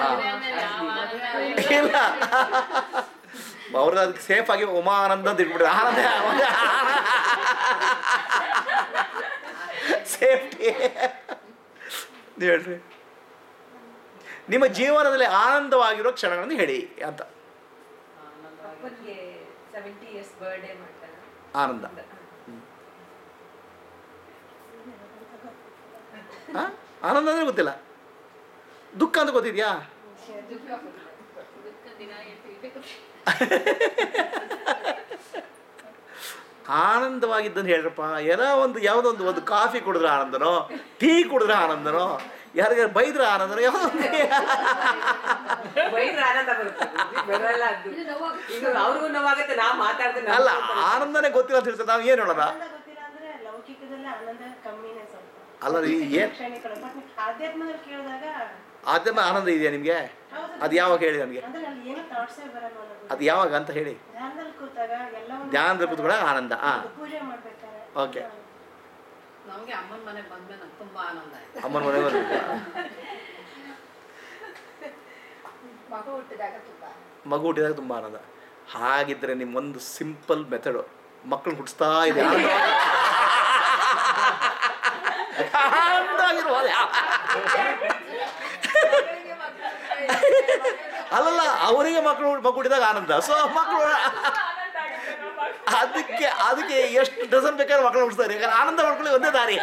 [SPEAKER 1] ಇಲ್ಲ, ಅವ್ರದ್ದು ಅದಕ್ಕೆ ಸೇಫ್ ಆಗಿ ಉಮಾ ಆನಂದ ಅಂತ ಇಟ್ಬಿಡ್ರಿ. ಆನಂದ ಸೇಫ್ಟಿ. ನೀವು ಹೇಳ್ರಿ, ನಿಮ್ಮ ಜೀವನದಲ್ಲಿ ಆನಂದವಾಗಿರೋ ಕ್ಷಣಗಳನ್ನು ಹೇಳಿ ಅಂತ.
[SPEAKER 2] ಸೆವೆಂಟಿ ಇಯರ್ಸ್ ಬರ್ಡೇ ಮಾಡ್ತಾರೆ.
[SPEAKER 1] ಆನಂದ. ಹಾಂ, ಆನಂದ ಅಂದರೆ ಗೊತ್ತಿಲ್ಲ, ದುಃಖ ಅಂತ ಗೊತ್ತಿದ್ಯಾ? ಆನಂದವಾಗಿದ್ದನ್ನು ಹೇಳ್ರಪ್ಪ. ಏನೋ ಒಂದು ಯಾವುದೋ ಒಂದು ಒಂದು ಕಾಫಿ ಕುಡಿದ್ರೆ ಆನಂದನೋ, ಟೀ ಕುಡಿದ್ರೆ ಆನಂದನೋ, ಯಾರಿಗಾರು ಬೈದ್ರೆ ಆನಂದನೋ, ಯಾವುದೋ
[SPEAKER 2] ಬೈದ್ರೆ ಆನಂದ ಬರುತ್ತೆ, ಬರಲ್ಲ. ಅದು ಇದು ಅವ್ರಿಗೂ ನೋವಾಗುತ್ತೆ, ನಾವು ಮಾತಾಡ್ತೀವಿ.
[SPEAKER 1] ಅಲ್ಲ, ಆನಂದನೇ ಗೊತ್ತಿಲ್ಲ ಅಂತ ಹೇಳ್ತಾರೆ. ನಾವು ಏನು ಹೇಳೋಣ? ಅಲ್ಲ ರೀ, ಏನು ಆದ್ಯಮ ಆನಂದ ಇದೆಯಾ ನಿಮಗೆ? ಅದು ಯಾವಾಗ ಹೇಳಿ ನನಗೆ? ಅದು ಯಾವಾಗ ಅಂತ ಹೇಳಿ. ಧ್ಯಾನದಲ್ಲಿ ಕೂತ್ಕೊಂಡಾಗ ಆನಂದ. ಹಾಂ, ಓಕೆ.
[SPEAKER 2] ನಮಗೆ ಅಮ್ಮನ ಮನೆಗೆ ಬಂದ್ಮೇಲೆ ನಂಗೆ ತುಂಬಾ ಆನಂದ ಆಯ್ತು.
[SPEAKER 1] ಅಮ್ಮನ ಮನೆಗೆ ಬಂದ
[SPEAKER 6] ಮಗು ಹುಟ್ಟಿದಾಗ ತುಂಬಾ
[SPEAKER 1] ಮಗು ಹುಟ್ಟಿದಾಗ ತುಂಬ ಆನಂದ. ಹಾಗಿದ್ರೆ ನಿಮ್ಮೊಂದು ಸಿಂಪಲ್ ಮೆಥಡು, ಮಕ್ಕಳನ್ನ ಹುಟ್ಟಿಸ್ತಾ ಇದೆ. ಆರಾಮಿರ್ಬೋದು. ಅಲ್ಲಲ್ಲ, ಅವರಿಗೆ ಮಕ್ಕಳು ಮಕ್ಕಳು ಹುಟ್ಟಿದಾಗ ಆನಂದ. ಸೊ ಮಕ್ಕಳು ಅದಕ್ಕೆ ಅದಕ್ಕೆ ಎಷ್ಟು ಡಜನ್ ಬೇಕಾದ್ರೆ ಮಕ್ಕಳು ಹುಟ್ಟಿಸ್ತಾರೆ. ಯಾಕಂದ್ರೆ ಆನಂದ ಮಾಡ್ಕೊಳ್ಳಿ ಒಂದೇ ದಾರಿ.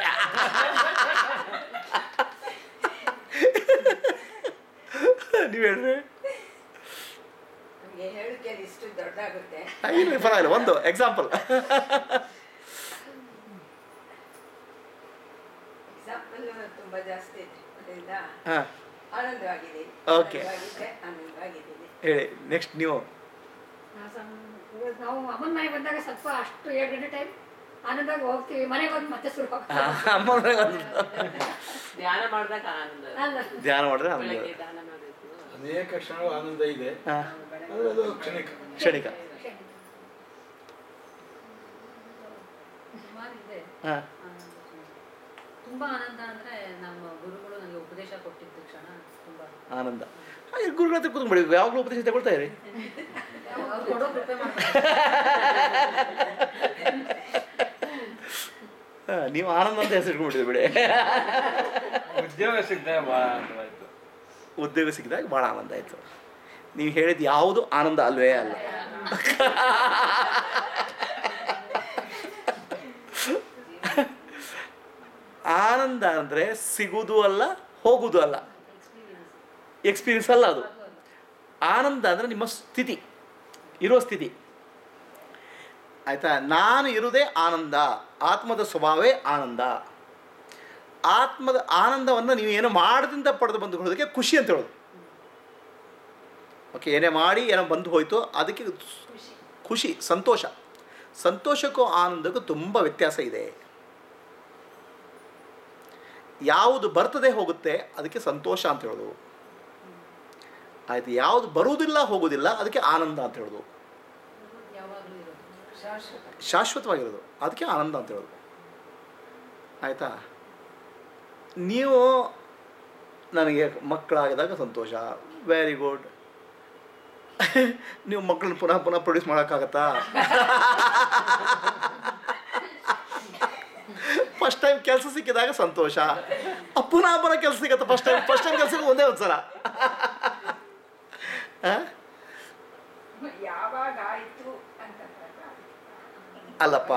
[SPEAKER 1] ನೀವು ಹೇಳ್ರಿ.
[SPEAKER 5] ನಮಗೆ ಹೇಳಿಕೆ ಇಷ್ಟು ದೊಡ್ಡಾಗುತ್ತೆ.
[SPEAKER 1] ಇರಲಿ, ಪರವಾಗಿಲ್ಲ. ಒಂದು ಎಕ್ಸಾಂಪಲ್
[SPEAKER 5] ಎಕ್ಸಾಂಪಲ್ ತುಂಬಾ ಜಾಸ್ತಿ ಇದೆ. ಅದರಿಂದ
[SPEAKER 1] ಹಾಂ,
[SPEAKER 5] ಆನಂದವಾಗಿದ್ದೀನಿ.
[SPEAKER 1] ಓಕೆ,
[SPEAKER 5] ಆನಂದವಾಗಿದ್ದೆ, ಆನಂದವಾಗಿದ್ದೀನಿ.
[SPEAKER 1] ಹೇಳಿ. ನೆಕ್ಸ್ಟ್ ನೀವು.
[SPEAKER 3] ನಾವು ಸಂ- ಇವತ್ತು ನಾವು ಅಮ್ಮನ ಮನೆಗೆ ಬಂದಾಗ ಸ್ವಲ್ಪ ಅಷ್ಟು ಎರಡು ಗಂಟೆ ಟೈಮ್ ಆನಂದವಾಗಿ ಹೋಗ್ತೀವಿ. ಮನೆಗೆ ಬಂದು ಮತ್ತೆ ಶುರು ಹೋಗ್ತೀವಿ.
[SPEAKER 1] ಅಮ್ಮ
[SPEAKER 2] ಧ್ಯಾನ ಮಾಡಿದಾಗ ಆನಂದ.
[SPEAKER 3] ಅಲ್ಲ,
[SPEAKER 1] ಧ್ಯಾನ ಮಾಡಿದ್ರೆ ಆನಂದ.
[SPEAKER 2] ಬೆಳಗ್ಗೆ ಧ್ಯಾನ ಮಾಡಬೇಕು.
[SPEAKER 4] ಅನೇಕ ಕ್ಷಣಗಳು ಆನಂದ ಇದೆ,
[SPEAKER 1] ಹಾಂ,
[SPEAKER 4] ಆದರೆ ಅದು ಕ್ಷಣಿಕ.
[SPEAKER 1] ಕ್ಷಣಿಕ.
[SPEAKER 8] ಸುಮಾರಿದೆ.
[SPEAKER 1] ಹಾಂ,
[SPEAKER 8] ತುಂಬಾ ಆನಂದ ಅಂದ್ರೆ ನಮ್ಮ ಗುರುಗಳು ನನಗೆ ಉಪದೇಶ ಕೊಟ್ಟಿದ್ದ ಕ್ಷಣ ತುಂಬಾ
[SPEAKER 1] ಆನಂದ. ಹಾಗೆ ಗುರುಗಳ ಹತ್ರ ಕೂತ್ಕೊಂಡ್ಬಿಡಿ, ಯಾವಾಗಲೂ ಉಪದೇಶ ತಗೊಳ್ತಾ ಇರಿ.
[SPEAKER 8] ಅವ್ರು ಕೊಡೋ ಕೃಪೆ ಮಾಡ್ತಾರೆ.
[SPEAKER 1] ಹಾಂ, ನೀವು ಆನಂದ ಅಂತ ಹೆಸರಿಟ್ಕೊಂಡ್ಬಿಟ್ಟಿದೆ ಬಿಡಿ.
[SPEAKER 7] ಉದ್ಯೋಗ ಸಿಗ್ತಾರೆ ಭಾಳ ಆನಂದವಾಯ್ತು.
[SPEAKER 1] ಉದ್ಯೋಗ ಸಿಕ್ಕಿದಾಗ ಭಾಳ ಆನಂದ ಆಯಿತು. ನೀವು ಹೇಳಿದ ಯಾವುದು ಆನಂದ ಅಲ್ವೇ ಅಲ್ಲ. ಆನಂದ ಅಂದರೆ ಸಿಗುವುದು ಅಲ್ಲ, ಹೋಗುವುದು ಅಲ್ಲ, ಎಕ್ಸ್ಪೀರಿಯನ್ಸ್ ಅಲ್ಲ ಅದು. ಆನಂದ ಅಂದರೆ ನಿಮ್ಮ ಸ್ಥಿತಿ, ಇರೋ ಸ್ಥಿತಿ. ಆಯಿತಾ? ನಾನು ಇರುವುದೇ ಆನಂದ, ಆತ್ಮದ ಸ್ವಭಾವವೇ ಆನಂದ. ಆತ್ಮದ ಆನಂದವನ್ನು ನೀವು ಏನೋ ಮಾಡದಿಂದ ಪಡೆದು ಬಂದುಕೊಳ್ಳೋದಕ್ಕೆ ಖುಷಿ ಅಂತ ಹೇಳೋದು. ಓಕೆ, ಏನೇ ಮಾಡಿ ಏನೋ ಬಂದು ಹೋಯಿತು ಅದಕ್ಕೆ ಖುಷಿ, ಸಂತೋಷ. ಸಂತೋಷಕ್ಕೂ ಆನಂದಕ್ಕೂ ತುಂಬ ವ್ಯತ್ಯಾಸ ಇದೆ. ಯಾವುದು ಬರ್ತದೆ ಹೋಗುತ್ತೆ ಅದಕ್ಕೆ ಸಂತೋಷ ಅಂತ ಹೇಳೋದು. ಆಯಿತು? ಯಾವುದು ಬರುವುದಿಲ್ಲ ಹೋಗೋದಿಲ್ಲ ಅದಕ್ಕೆ ಆನಂದ ಅಂತ ಹೇಳೋದು.
[SPEAKER 8] ಯಾವಾಗಲೂ ಇರೋದು
[SPEAKER 5] ಶಾಶ್ವತ.
[SPEAKER 1] ಶಾಶ್ವತವಾಗಿರೋದು ಅದಕ್ಕೆ ಆನಂದ ಅಂತ ಹೇಳೋದು. ಆಯಿತಾ? ನೀವು ನನಗೆ ಮಕ್ಕಳಾಗಿದಾಗ ಸಂತೋಷ, ವೆರಿ ಗುಡ್. ನೀವು ಮಕ್ಕಳನ್ನ ಪುನಃ ಪುನಃ ಪ್ರೊಡ್ಯೂಸ್ ಮಾಡೋಕ್ಕಾಗತ್ತಾ? ಫಸ್ಟ್ ಟೈಮ್ ಕೆಲಸ ಸಿಕ್ಕಿದಾಗ ಸಂತೋಷ, ಪುನಃ ಪುನಃ ಕೆಲಸ ಸಿಗತ್ತೆ. ಫಸ್ಟ್ ಟೈಮ್ ಫಸ್ಟ್ ಟೈಮ್ ಕೆಲಸ ಒಂದೇ ಒಂದು ಸಲ.
[SPEAKER 5] ಯಾವಾಗ ಆಯ್ತು ಅಂತ
[SPEAKER 1] ಅಲ್ಲಪ್ಪ,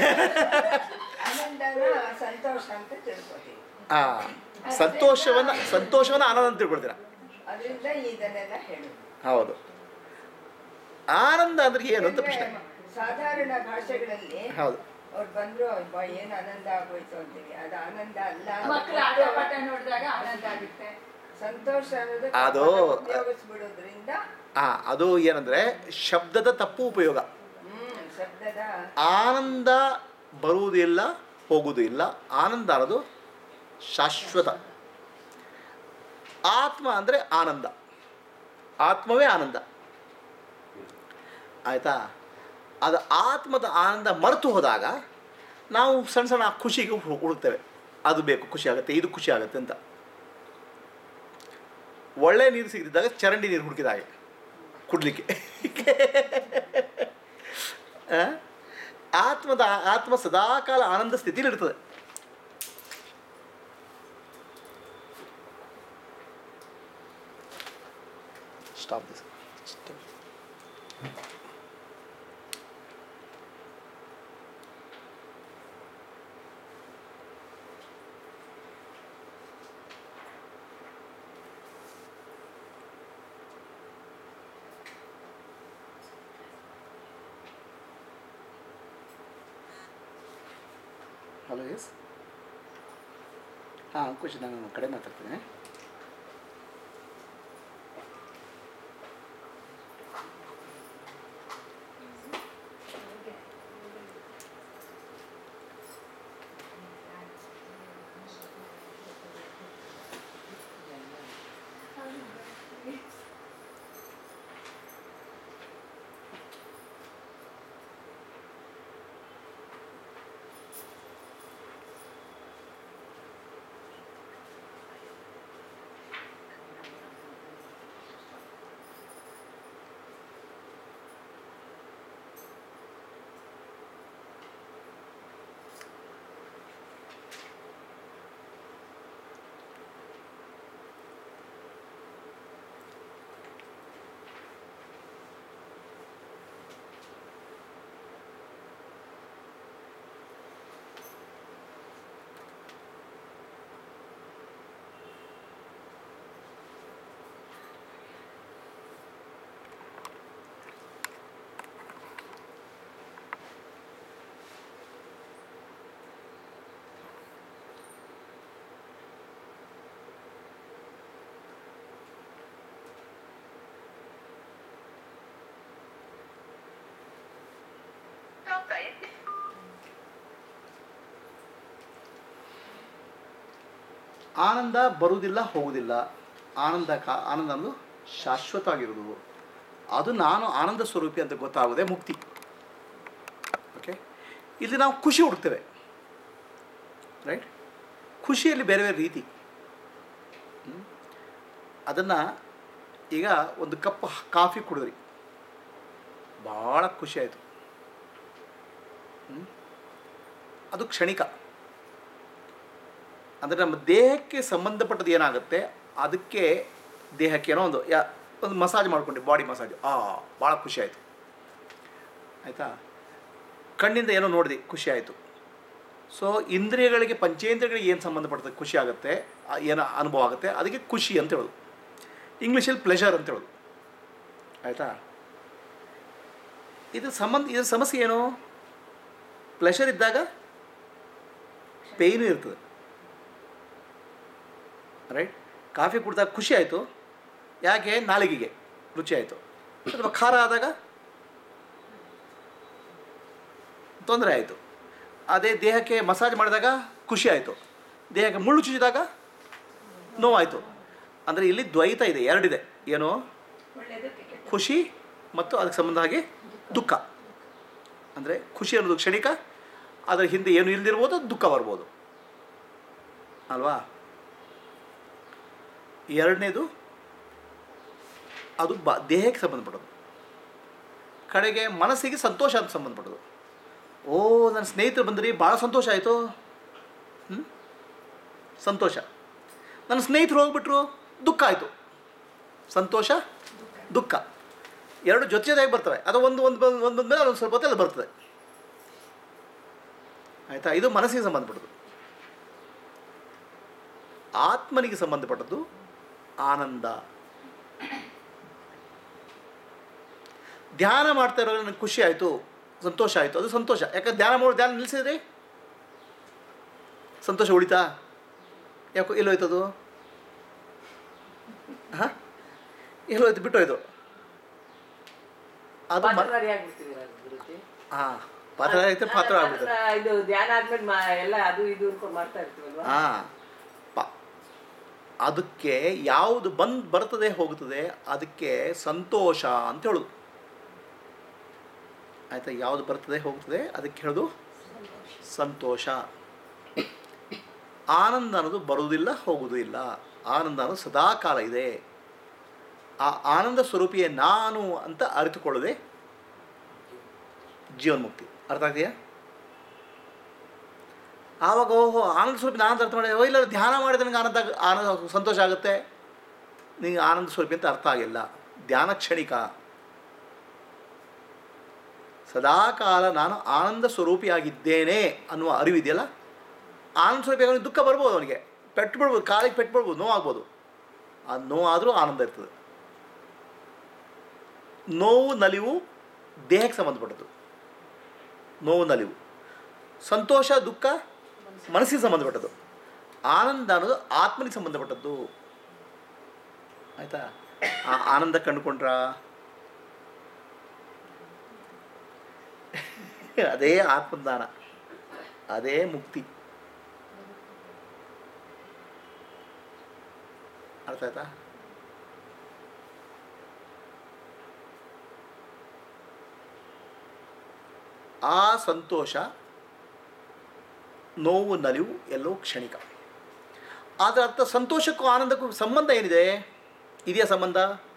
[SPEAKER 5] ಆನಂದನ ಸಂತೋಷ ಅಂತ ತಿಳ್ಕೊತೀವಿ.
[SPEAKER 1] ಆ ಸಂತೋಷವನ್ನು ಸಂತೋಷವನ್ನು ಆನಂದ ಅಂತ ತಿಳ್ಕೊಳ್ತೀರ.
[SPEAKER 5] ಅದರಿಂದ ಇದನ್ನೆಲ್ಲ ಹೇಳುದು.
[SPEAKER 1] ಹೌದು. ಆನಂದ ಅಂದ್ರೆ ಏನು ಅಂತ ಪ್ರಶ್ನೆ.
[SPEAKER 5] ಸಾಧಾರಣ ಭಾಷೆಗಳಲ್ಲಿ
[SPEAKER 1] ಹೌದು,
[SPEAKER 5] ಅವ್ರು ಬಂದ್ರು ಅಬ್ಬ ಏನ್ ಆನಂದ ಆಗೋಯ್ತು ಅಂತೀವಿ. ಅದು ಆನಂದ ಅಲ್ಲ.
[SPEAKER 6] ಮಕ್ಕಳು ಆಟಪಾಠ ನೋಡಿದಾಗ ಆನಂದ ಆಗುತ್ತೆ.
[SPEAKER 5] ಸಂತೋಷ ಅನ್ನೋದು
[SPEAKER 1] ಅದು
[SPEAKER 5] ಉಪಯೋಗಿಸ್ಬಿಡೋದ್ರಿಂದ
[SPEAKER 1] ಆ ಅದು ಏನಂದ್ರೆ ಶಬ್ದದ ತಪ್ಪು ಉಪಯೋಗ.
[SPEAKER 5] ಹ್ಮ್ ಶಬ್ದದ
[SPEAKER 1] ಆನಂದ ಬರುವುದಿಲ್ಲ, ಹೋಗುವುದು ಇಲ್ಲ. ಆನಂದ ಅನ್ನೋದು ಶಾಶ್ವತ. ಆತ್ಮ ಅಂದರೆ ಆನಂದ, ಆತ್ಮವೇ ಆನಂದ. ಆಯಿತಾ? ಅದು ಆತ್ಮದ ಆನಂದ ಮರೆತು ಹೋದಾಗ ನಾವು ಸಣ್ಣ ಸಣ್ಣ ಖುಷಿಗೆ ಹುಡುಕ್ತೇವೆ. ಅದು ಬೇಕು, ಖುಷಿ ಆಗುತ್ತೆ, ಇದು ಖುಷಿ ಆಗುತ್ತೆ ಅಂತ. ಒಳ್ಳೆ ನೀರು ಸಿಗದಿದ್ದಾಗ ಚರಂಡಿ ನೀರು ಹುಡುಕಿದಾಗ ಕುಡ್ಲಿಕ್ಕೆ. ಆತ್ಮದ ಆತ್ಮ ಸದಾಕಾಲ ಆನಂದ ಸ್ಥಿತಿಯಲ್ಲಿ ಇರ್ತದೆ. Stop this. Hello, yes. ಹಾಂ, ಅಂಕುಶ್, ನಾನು ಕಡೆ ಮಾತಾಡ್ತೀನಿ. ಆನಂದ ಬರುವುದಿಲ್ಲ ಹೋಗುವುದಿಲ್ಲ, ಆನಂದ ಕಾ ಆನಂದ ಅನ್ನೋದು ಶಾಶ್ವತವಾಗಿರುವುದು, ಅದು ನಾನು ಆನಂದ ಸ್ವರೂಪಿ ಅಂತ ಗೊತ್ತಾಗೋದೇ ಮುಕ್ತಿ. ಓಕೆ, ಇಲ್ಲಿ ನಾವು ಖುಷಿ ಹುಡುಕ್ತೇವೆ, ರೈಟ್? ಖುಷಿಯಲ್ಲಿ ಬೇರೆ ಬೇರೆ ರೀತಿ. ಅದನ್ನು ಈಗ ಒಂದು ಕಪ್ ಕಾಫಿ ಕುಡಿದ್ರಿ, ಭಾಳ ಖುಷಿ ಆಯಿತು, ಅದು ಕ್ಷಣಿಕ. ಅಂದರೆ ನಮ್ಮ ದೇಹಕ್ಕೆ ಸಂಬಂಧಪಟ್ಟದ್ದು ಏನಾಗುತ್ತೆ ಅದಕ್ಕೆ ದೇಹಕ್ಕೆ ಏನೋ ಒಂದು ಯಾ ಒಂದು ಮಸಾಜ್ ಮಾಡ್ಕೊಂಡ್ರಿ, ಬಾಡಿ ಮಸಾಜ್, ಆ ಭಾಳ ಖುಷಿ ಆಯಿತು, ಆಯಿತಾ? ಕಣ್ಣಿಂದ ಏನೋ ನೋಡಿದೆ, ಖುಷಿ ಆಯಿತು. ಸೊ ಇಂದ್ರಿಯಗಳಿಗೆ, ಪಂಚೇಂದ್ರಿಯಗಳಿಗೆ ಏನು ಸಂಬಂಧಪಟ್ಟದ ಖುಷಿ ಆಗುತ್ತೆ, ಏನೋ ಅನುಭವ ಆಗುತ್ತೆ, ಅದಕ್ಕೆ ಖುಷಿ ಅಂತ ಹೇಳೋದು. ಇಂಗ್ಲೀಷಲ್ಲಿ ಪ್ಲೆಷರ್ ಅಂತ ಹೇಳೋದು, ಆಯಿತಾ? ಇದು ಸಂಬಂಧ, ಇದರ ಸಮಸ್ಯೆ ಏನು? ಪ್ಲೆಷರ್ ಇದ್ದಾಗ ಪೇಯ್ನು ಇರ್ತದೆ, ರೈಟ್? ಕಾಫಿ ಕುಡಿದಾಗ ಖುಷಿ ಆಯಿತು, ಯಾಕೆ? ನಾಲಿಗೆಗೆ ರುಚಿ ಆಯಿತು. ಅಥವಾ ಖಾರ ಆದಾಗ ತೊಂದರೆ ಆಯಿತು. ಅದೇ ದೇಹಕ್ಕೆ ಮಸಾಜ್ ಮಾಡಿದಾಗ ಖುಷಿ ಆಯಿತು, ದೇಹಕ್ಕೆ ಮುಳ್ಳು ಚುಚ್ಚಿದಾಗ ನೋವಾಯಿತು. ಅಂದರೆ ಇಲ್ಲಿ ದ್ವೈತ ಇದೆ, ಎರಡಿದೆ. ಏನು? ಖುಷಿ ಮತ್ತು ಅದಕ್ಕೆ ಸಂಬಂಧ ಹಾಗೆ ದುಃಖ. ಅಂದರೆ ಖುಷಿ ಅನ್ನೋದು ಕ್ಷಣಿಕ, ಅದರ ಹಿಂದೆ ಏನು ಇಲ್ಲದಿರ್ಬೋದು, ದುಃಖ ಬರ್ಬೋದು ಅಲ್ವಾ? ಎರಡನೇದು ಅದು ಬ ದೇಹಕ್ಕೆ ಸಂಬಂಧಪಟ್ಟೋದು, ಕಡೆಗೆ ಮನಸ್ಸಿಗೆ ಸಂತೋಷ ಅಂತ ಸಂಬಂಧಪಟ್ಟೋದು. ಓ, ನನ್ನ ಸ್ನೇಹಿತರು ಬಂದ್ರಿ, ಭಾಳ ಸಂತೋಷ ಆಯಿತು, ಹ್ಞೂ ಸಂತೋಷ. ನನ್ನ ಸ್ನೇಹಿತರು ಹೋಗ್ಬಿಟ್ರು, ದುಃಖ ಆಯಿತು. ಸಂತೋಷ, ದುಃಖ ಎರಡು ಜೊತೆ ಜೊತೆಯಾಗಿ ಬರ್ತವೆ. ಅದು ಒಂದು ಒಂದು ಬಂದು ಒಂದು ಬಂದಮೇಲೆ ಅದೊಂದು ಸ್ವಲ್ಪ ಹೊತ್ತಲ್ಲಿ ಬರ್ತದೆ, ಆಯಿತಾ? ಇದು ಮನಸ್ಸಿಗೆ ಸಂಬಂಧಪಟ್ಟದ್ದು. ಆತ್ಮನಿಗೆ ಸಂಬಂಧಪಟ್ಟದ್ದು ಆನಂದ. ಧ್ಯಾನ ಮಾಡ್ತಾ ಇರೋ ನನಗೆ ಖುಷಿ ಆಯಿತು, ಸಂತೋಷ ಆಯಿತು, ಅದು ಸಂತೋಷ. ಯಾಕಂದ್ರೆ ಧ್ಯಾನ ಮಾಡೋ ಧ್ಯಾನ ನಿಲ್ಲಿಸಿದ್ರಿ, ಸಂತೋಷ ಉಳಿತಾ? ಯಾಕೋ ಎಲ್ಲೋಯ್ತದು? ಹಾಂ, ಎಲ್ಲೋಯ್ತು, ಬಿಟ್ಟೋಯ್ತು. ಅದು ಹಾಂ, ಪಾತ್ರ ಆಯ್ತು, ಪಾತ್ರ ಆಗ್ಬಿಡ್ತದೆ.
[SPEAKER 2] ಇದು ಧ್ಯಾನ ಆದ್ಮೇಲೆ ಎಲ್ಲ ಅದು ಇದು ಅನ್ಕೊಂಡು ಮಾಡ್ತಾ ಇರ್ತೀವಲ್ವಾ?
[SPEAKER 1] ಹಾಂ, ಅದಕ್ಕೆ ಯಾವುದು ಬಂದು ಬರ್ತದೆ ಹೋಗ್ತದೆ ಅದಕ್ಕೆ ಸಂತೋಷ ಅಂತ ಹೇಳೋದು, ಆಯಿತಾ? ಯಾವುದು ಬರ್ತದೆ ಹೋಗ್ತದೆ ಅದಕ್ಕೆ ಹೇಳೋದು ಸಂತೋಷ. ಆನಂದ ಅನ್ನೋದು ಬರುವುದಿಲ್ಲ, ಹೋಗುವುದಿಲ್ಲ. ಆನಂದ ಅನ್ನೋದು ಸದಾಕಾಲ ಇದೆ. ಆ ಆನಂದ ಸ್ವರೂಪಿಯೇ ನಾನು ಅಂತ ಅರಿತುಕೊಳ್ಳದೆ ಜೀವನ್ಮುಕ್ತಿ. ಅರ್ಥ ಆಗ್ತೀಯಾ? ಆವಾಗ ಓಹೋ ಆನಂದ ಸ್ವರೂಪಿ ನಾನು ಅರ್ಥ ಮಾಡಿ, ಓ ಇಲ್ಲ ಧ್ಯಾನ ಮಾಡಿದ್ರೆ ನನಗೆ ಆನಂದ ಆನಂದ ಸಂತೋಷ ಆಗುತ್ತೆ, ನಿನಗೆ ಆನಂದ ಸ್ವರೂಪಿ ಅಂತ ಅರ್ಥ ಆಗಿಲ್ಲ. ಧ್ಯಾನ ಕ್ಷಣಿಕ. ಸದಾಕಾಲ ನಾನು ಆನಂದ ಸ್ವರೂಪಿಯಾಗಿದ್ದೇನೆ ಅನ್ನುವ ಅರಿವಿದೆಯಲ್ಲ, ಆನಂದ ಸ್ವರೂಪಿ ಅವನಿಗೆ ದುಃಖ ಬರ್ಬೋದು, ಅವನಿಗೆ ಪೆಟ್ಟು ಬಿಡ್ಬೋದು, ಕಾಲಿಗೆ ಪೆಟ್ಟು ಬಿಡ್ಬೋದು, ನೋವಾಗ್ಬೋದು. ಅದು ನೋವಾದರೂ ಆನಂದ ಇರ್ತದೆ. ನೋವು ನಲಿವು ದೇಹಕ್ಕೆ ಸಂಬಂಧಪಟ್ಟದ್ದು, ನೋವು ನಲಿವು. ಸಂತೋಷ ದುಃಖ ಮನಸ್ಸಿಗೆ ಸಂಬಂಧಪಟ್ಟದ್ದು. ಆನಂದ ಅನ್ನೋದು ಆತ್ಮನಿಗೆ ಸಂಬಂಧಪಟ್ಟದ್ದು, ಆಯಿತಾ? ಆ ಆನಂದ ಕಂಡುಕೊಂಡ್ರ ಅದೇ ಆತ್ಮದಾನ, ಅದೇ ಮುಕ್ತಿ. ಅರ್ಥ ಆಯ್ತಾ? ಆ ಸಂತೋಷ ನೋವು ನಲಿವು ಎಲ್ಲವೂ ಕ್ಷಣಿಕ. ಆದರೆ ಅರ್ಥ ಸಂತೋಷಕ್ಕೂ ಆನಂದಕ್ಕೂ ಸಂಬಂಧ ಏನಿದೆ? ಇದೆಯಾ ಸಂಬಂಧ?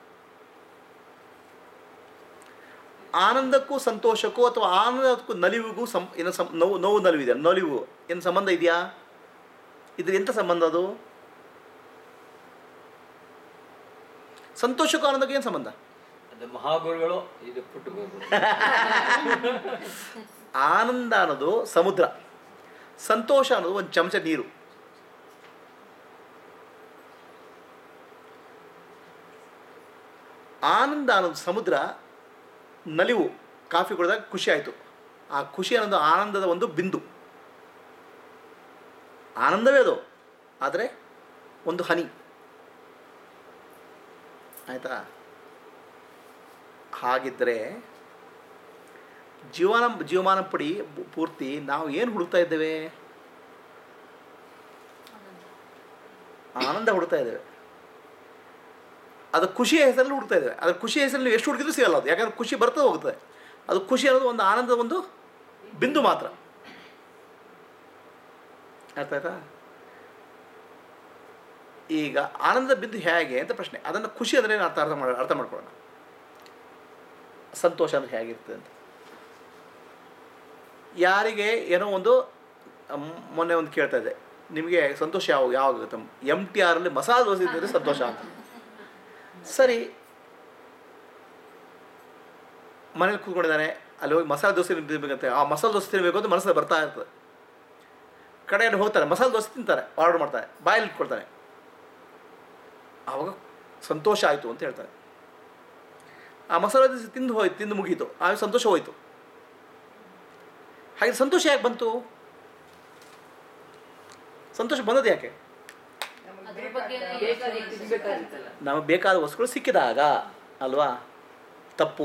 [SPEAKER 1] ಆನಂದಕ್ಕೂ ಸಂತೋಷಕ್ಕೂ ಅಥವಾ ಆನಂದಕ್ಕೂ ನಲಿವಿಗೂ ಸಂ ಏನೋ ಸಂ ನೋವು ನೋವು ನಲಿವಿದೆ, ನಲಿವು ಏನು ಸಂಬಂಧ ಇದೆಯಾ? ಇದ್ರ ಎಂಥ ಸಂಬಂಧ ಅದು? ಸಂತೋಷಕ್ಕೂ ಆನಂದಕ್ಕೂ ಏನು ಸಂಬಂಧ?
[SPEAKER 7] ಅದು ಮಹಾಗುರುಗಳು, ಇದು ಪುಟ್ಟ ಗುರುಗಳು.
[SPEAKER 1] ಆನಂದ ಅನ್ನೋದು ಸಮುದ್ರ, ಸಂತೋಷ ಅನ್ನೋದು ಒಂದು ಚಮಚ ನೀರು. ಆನಂದ ಅನ್ನೋದು ಸಮುದ್ರ, ನಲಿವು ಕಾಫಿ ಕುಡಿದಾಗ ಖುಷಿ ಆಯಿತು, ಆ ಖುಷಿ ಅನ್ನೋದು ಆನಂದದ ಒಂದು ಬಿಂದು. ಆನಂದವೇ ಅದು, ಆದರೆ ಒಂದು ಹನಿ. ಆಯಿತಾ? ಹಾಗಿದ್ದರೆ ಜೀವನ ಜೀವಮಾನ ಪಡಿ ಪೂರ್ತಿ ನಾವು ಏನು ಹುಡುಕ್ತಾ ಇದ್ದೇವೆ? ಆನಂದ ಹುಡ್ತಾ ಇದ್ದೇವೆ. ಅದು ಖುಷಿಯ ಹೆಸರಲ್ಲಿ ಹುಡ್ತಾ ಇದ್ದೇವೆ. ಅದು ಖುಷಿಯ ಹೆಸರಲ್ಲಿ ನೀವು ಎಷ್ಟು ಹುಡುಕಿದ್ರೂ ಸಿಗಲ್ಲ ಅದು, ಯಾಕಂದ್ರೆ ಖುಷಿ ಬರ್ತದೆ ಹೋಗ್ತದೆ. ಅದು ಖುಷಿ ಅನ್ನೋದು ಒಂದು ಆನಂದದ ಒಂದು ಬಿಂದು ಮಾತ್ರ. ಅರ್ಥ ಆಯ್ತಾ? ಈಗ ಆನಂದ ಬಿಂದು ಹೇಗೆ ಅಂತ ಪ್ರಶ್ನೆ. ಅದನ್ನು ಖುಷಿ ಅಂದರೆ ಏನು ಅರ್ಥ ಅರ್ಥ ಮಾಡಿ ಅರ್ಥ ಮಾಡ್ಕೊಳ್ಳೋಣ. ಸಂತೋಷ ಅಂದರೆ ಹೇಗಿರ್ತದೆ ಅಂತ. ಯಾರಿಗೆ ಏನೋ ಒಂದು ಮೊನ್ನೆ ಒಂದು ಕೇಳ್ತಾ ಇದ್ದೆ, ನಿಮಗೆ ಸಂತೋಷ ಯಾವ ಯಾವಾಗುತ್ತೆ? ಎಮ್ ಟಿ ಆರಲ್ಲಿ ಮಸಾಲೆ ದೋಸೆ ಇದ್ದರೆ ಸಂತೋಷ ಅಂತ. ಸರಿ, ಮನೇಲಿ ಕೂತ್ಕೊಂಡಿದ್ದಾನೆ, ಅಲ್ಲಿ ಹೋಗಿ ಮಸಾಲೆ ದೋಸೆ ತಿನ್ಬೇಕಂತೆ. ಆ ಮಸಾಲೆ ದೋಸೆ ತಿನ್ನಬೇಕು ಅಂತ ಮನಸ್ಸಲ್ಲಿ ಬರ್ತಾ ಇರ್ತದೆ. ಕಡೆಯಲ್ಲಿ ಹೋಗ್ತಾರೆ, ಮಸಾಲೆ ದೋಸೆ ತಿಂತಾರೆ, ಆರ್ಡರ್ ಮಾಡ್ತಾರೆ, ಬಾಯಲ್ಲಿ ಇಟ್ಕೊಳ್ತಾನೆ. ಆವಾಗ ಸಂತೋಷ ಆಯಿತು ಅಂತ ಹೇಳ್ತಾರೆ. ಆ ಮಸಾಲೆ ದೋಸೆ ತಿಂದು ಹೋಯ್ತು, ತಿಂದು ಮುಗೀತು, ಆಗ ಸಂತೋಷ ಹೋಯಿತು. ಹಾಗೆ ಸಂತೋಷ ಯಾಕೆ ಬಂತು? ಸಂತೋಷ ಬಂದದ್ದು ಯಾಕೆ?
[SPEAKER 8] ಅದ್ರ ಬಗ್ಗೆ
[SPEAKER 2] ತಿನ್ಬೇಕಾಗಿತ್ತಲ್ಲ.
[SPEAKER 1] ನಮಗೆ ಬೇಕಾದ ವಸ್ತುಗಳು ಸಿಕ್ಕಿದಾಗ ಅಲ್ವಾ? ತಪ್ಪು.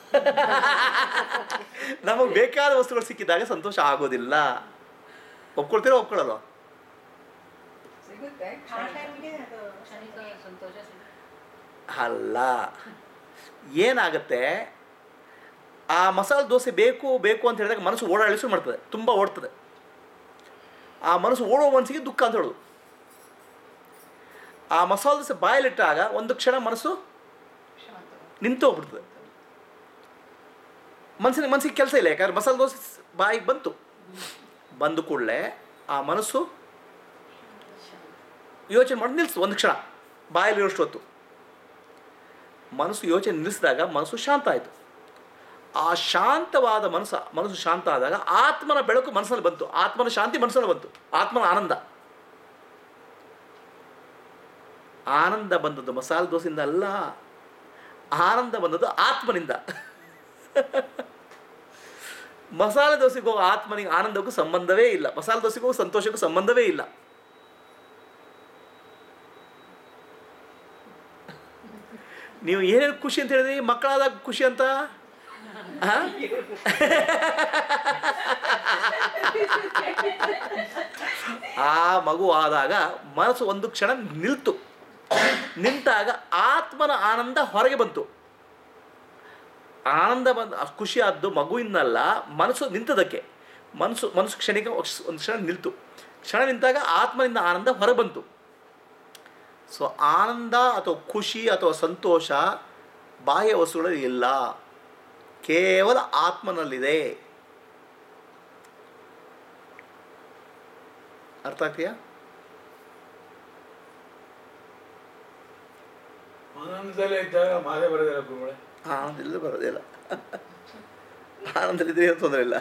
[SPEAKER 1] ನಮಗೆ ಬೇಕಾದ ವಸ್ತುಗಳು ಸಿಕ್ಕಿದಾಗ ಸಂತೋಷ ಆಗೋದಿಲ್ಲ. ಒಪ್ಕೊಳ್ತೀರೋ ಒಪ್ಕೊಳ್ಳಲ್ಲ?
[SPEAKER 5] ಸಿಗುತ್ತೆ
[SPEAKER 8] ಕ್ಷಣಿಕ ಸಂತೋಷ ಸಿಗುತ್ತೆ.
[SPEAKER 1] ಅಲ್ಲ, ಏನಾಗುತ್ತೆ, ಆ ಮಸಾಲೆ ದೋಸೆ ಬೇಕು ಬೇಕು ಅಂತ ಹೇಳಿದಾಗ ಮನಸ್ಸು ಓಡಾಡಿ ಶುರು ಮಾಡ್ತದೆ, ತುಂಬ ಓಡ್ತದೆ. ಆ ಮನಸ್ಸು ಓಡೋ ಮನಸ್ಸಿಗೆ ದುಃಖ ಅಂತ ಹೇಳೋದು. ಆ ಮಸಾಲೆ ದೋಸೆ ಬಾಯಲ್ಲಿಟ್ಟಾಗ ಒಂದು ಕ್ಷಣ ಮನಸ್ಸು ನಿಂತು ಹೋಗ್ಬಿಡ್ತದೆ. ಮನಸ್ಸಿನ ಮನಸ್ಸಿಗೆ ಕೆಲಸ ಇಲ್ಲ, ಯಾಕಂದ್ರೆ ಮಸಾಲೆ ದೋಸೆ ಬಾಯಿಗೆ ಬಂತು. ಬಂದು ಕೂಡಲೇ ಆ ಮನಸ್ಸು ಯೋಚನೆ ಮಾಡಿ ನಿಲ್ಲಿಸ್ತು ಒಂದು ಕ್ಷಣ. ಬಾಯಲ್ಲಿರೋಷ್ಟು ಹೊತ್ತು ಮನಸ್ಸು ಯೋಚನೆ ನಿಲ್ಲಿಸಿದಾಗ ಮನಸ್ಸು ಶಾಂತ ಆಯಿತು. ಆ ಶಾಂತವಾದ ಮನಸ್ಸು ಮನಸ್ಸು ಶಾಂತ ಆದಾಗ ಆತ್ಮನ ಬೆಳಕು ಮನಸ್ಸಲ್ಲಿ ಬಂತು, ಆತ್ಮನ ಶಾಂತಿ ಮನಸ್ಸಲ್ಲಿ ಬಂತು, ಆತ್ಮನ ಆನಂದ. ಆನಂದ ಬಂದದ್ದು ಮಸಾಲೆ ದೋಸೆಯಿಂದ ಅಲ್ಲ, ಆನಂದ ಬಂದದ್ದು ಆತ್ಮನಿಂದ. ಮಸಾಲೆ ದೋಸೆಗೂ ಆತ್ಮನಿಗೆ ಆನಂದಕ್ಕೂ ಸಂಬಂಧವೇ ಇಲ್ಲ, ಮಸಾಲೆ ದೋಸೆಗೂ ಸಂತೋಷಕ್ಕೂ ಸಂಬಂಧವೇ ಇಲ್ಲ. ನೀವು ಏನೇನು ಖುಷಿ ಅಂತ ಹೇಳಿದ್ರಿ, ಮಕ್ಕಳಾದಾಗ ಖುಷಿ ಅಂತ. ಆ ಮಗು ಆದಾಗ ಮನಸ್ಸು ಒಂದು ಕ್ಷಣ ನಿಲ್ತು. ನಿಂತಾಗ ಆತ್ಮನ ಆನಂದ ಹೊರಗೆ ಬಂತು. ಆನಂದ ಬಂದ ಖುಷಿ ಆದ್ದು ಮಗುವಿನಲ್ಲ, ಮನಸ್ಸು ನಿಂತದಕ್ಕೆ. ಮನಸ್ಸು ಮನಸ್ಸು ಕ್ಷಣಿಕ ಒಂದು ಕ್ಷಣ ನಿಲ್ತು. ಕ್ಷಣ ನಿಂತಾಗ ಆತ್ಮನಿಂದ ಆನಂದ ಹೊರಗೆ ಬಂತು. ಸೊ ಆನಂದ ಅಥವಾ ಖುಷಿ ಅಥವಾ ಸಂತೋಷ ಬಾಹ್ಯ ವಸ್ತುಗಳಲ್ಲಿ ಇಲ್ಲ, ಕೇವಲ ಆತ್ಮನಲ್ಲಿದೆ. ಅರ್ಥ ಆಗ್ತೀಯಾ?
[SPEAKER 4] ಆನಂದದಲ್ಲೇ ಇದ್ದಾಗ ಮಾದೇ ಬರೋದಿಲ್ಲ ಗುರುಗಳೇ.
[SPEAKER 1] ಆನಂದ ಇಲ್ಲದೆ ಬರೋದಿಲ್ಲ. ಆನಂದಲ್ಲಿದ್ದರೆ ಏನು ತೊಂದರೆ ಇಲ್ಲ.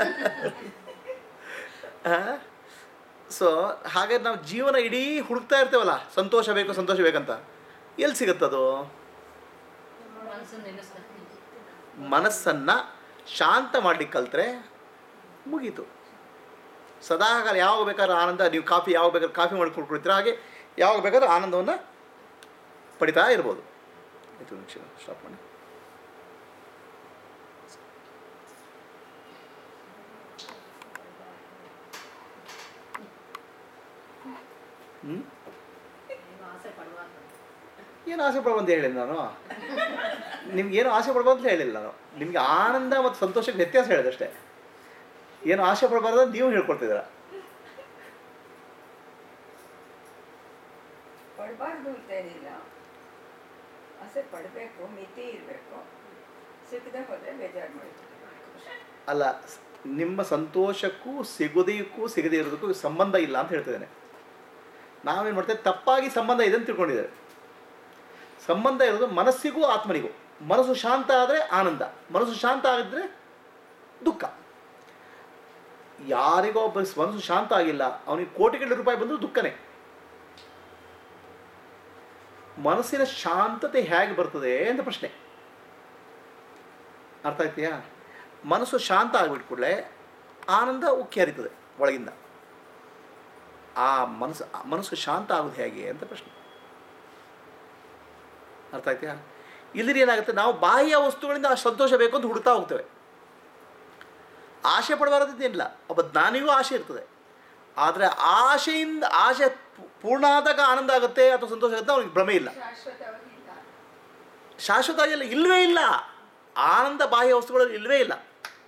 [SPEAKER 1] ಸೊ ಹಾಗೆ ನಾವು ಜೀವನ ಇಡೀ ಹುಡುಕ್ತಾ ಇರ್ತೇವಲ್ಲ, ಸಂತೋಷ ಬೇಕು ಸಂತೋಷ ಬೇಕಂತ. ಎಲ್ಲಿ ಸಿಗುತ್ತದು?
[SPEAKER 8] ಮನಸ್ಸನ್ನು ನೆನೆಸ್ತಾ
[SPEAKER 1] ಮನಸ್ಸನ್ನು ಶಾಂತ ಮಾಡಲಿಕ್ಕೆ ಕಲ್ತ್ರೆ ಮುಗೀತು. ಸದಾಕಾಲ ಯಾವಾಗ ಬೇಕಾದ್ರೂ ಆನಂದ, ನೀವು ಕಾಫಿ ಯಾವಾಗ ಬೇಕಾದ್ರೆ ಕಾಫಿ ಮಾಡಿ ಕುಡ್ಕೊಳ್ತೀರ, ಹಾಗೆ ಯಾವಾಗ ಬೇಕಾದ್ರೂ ಆನಂದವನ್ನು ಪಡಿತಾ ಇರ್ಬೋದು. ಇದು ನಿಮಿಷ ಸ್ಟಾಪ್ ಮಾಡಿ. ಹ್ಞೂ
[SPEAKER 8] ಆಸೆ ಪಡುವಾಗ
[SPEAKER 1] ಏನು ಆಸೆ ಪಡ್ಬಂತ ಹೇಳಿಲ್ಲ ನಾನು. ನಿಮ್ಗೇನು ಆಸೆ ಪಡ್ಬಾರ್ದು ಅಂತ ಹೇಳಿಲ್ಲ ನಾನು. ನಿಮಗೆ ಆನಂದ ಮತ್ತು ಸಂತೋಷಕ್ಕೆ ವ್ಯತ್ಯಾಸ ಹೇಳಿದೆ ಅಷ್ಟೇ. ಏನು ಆಸೆ ಪಡಬಾರ್ದು ಅಂತ ನೀವು ಹೇಳ್ಕೊಡ್ತಿದ್ದೀರ.
[SPEAKER 5] ಪಡಬಾರ್ದು ಅಂತೇನಿಲ್ಲ, ಆಸೆ ಪಡಬೇಕು, ಮಿತಿ ಇರಬೇಕು. ಸಿಗದೆ ಹೋದರೆ ಬೇಜಾರು ಮಾಡಬೇಕು.
[SPEAKER 1] ಅಲ್ಲ, ನಿಮ್ಮ ಸಂತೋಷಕ್ಕೂ ಸಿಗೋದಕ್ಕೂ ಸಿಗದೇ ಇರೋದಕ್ಕೂ ಸಂಬಂಧ ಇಲ್ಲ ಅಂತ ಹೇಳ್ತಿದ್ದೇನೆ. ನಾವೇನು ಮಾಡ್ತೇವೆ, ತಪ್ಪಾಗಿ ಸಂಬಂಧ ಇದೆ ಅಂತ ತಿಳ್ಕೊಂಡಿದ್ದೇವೆ. ಸಂಬಂಧ ಇರೋದು ಮನಸ್ಸಿಗೂ ಆತ್ಮನಿಗೂ. ಮನಸ್ಸು ಶಾಂತ ಆದರೆ ಆನಂದ, ಮನಸ್ಸು ಶಾಂತ ಆಗಿದ್ರೆ ದುಃಖ. ಯಾರಿಗೋ ಒಬ್ಬ ಮನಸ್ಸು ಶಾಂತ ಆಗಿಲ್ಲ, ಅವನಿಗೆ ಕೋಟಿಗಟ್ಟಲೆ ರೂಪಾಯಿ ಬಂದರೂ ದುಃಖನೇ. ಮನಸ್ಸಿನ ಶಾಂತತೆ ಹೇಗೆ ಬರ್ತದೆ ಅಂತ ಪ್ರಶ್ನೆ. ಅರ್ಥ ಆಯ್ತೀಯಾ? ಮನಸ್ಸು ಶಾಂತ ಆಗಿಬಿಟ್ಟು ಕೂಡಲೇ ಆನಂದ ಉಕ್ಕಿ ಹರಿತದೆ ಒಳಗಿಂದ. ಆ ಮನಸ್ಸು ಮನಸ್ಸು ಶಾಂತ ಆಗೋದು ಹೇಗೆ ಅಂತ ಪ್ರಶ್ನೆ. ಅರ್ಥ ಆಯ್ತೀಯಾ? ಇಲ್ಲದ್ರೆ ಏನಾಗುತ್ತೆ, ನಾವು ಬಾಹ್ಯ ವಸ್ತುಗಳಿಂದ ಆ ಸಂತೋಷ ಬೇಕು ಅಂತ ಹುಡುಕ್ತಾ ಹೋಗ್ತೇವೆ. ಆಸೆ ಪಡಬಾರದಿಲ್ಲ, ಒಬ್ಬ ಜ್ಞಾನಿಗೂ ಆಸೆ ಇರ್ತದೆ. ಆದರೆ ಆಸೆಯಿಂದ ಆಸೆ ಪೂರ್ಣ ಆದಾಗ ಆನಂದ ಆಗುತ್ತೆ ಅಥವಾ ಸಂತೋಷ ಆಗುತ್ತೆ ಅವ್ನಿಗೆ ಭ್ರಮೆ ಇಲ್ಲ.
[SPEAKER 6] ಶಾಶ್ವತವಾಗಿ ಇಲ್ಲ.
[SPEAKER 1] ಶಾಶ್ವತವಾಗಿ ಇಲ್ಲ, ಇಲ್ಲವೇ ಇಲ್ಲ. ಆನಂದ ಬಾಹ್ಯ ವಸ್ತುಗಳಲ್ಲಿ ಇಲ್ಲವೇ ಇಲ್ಲ.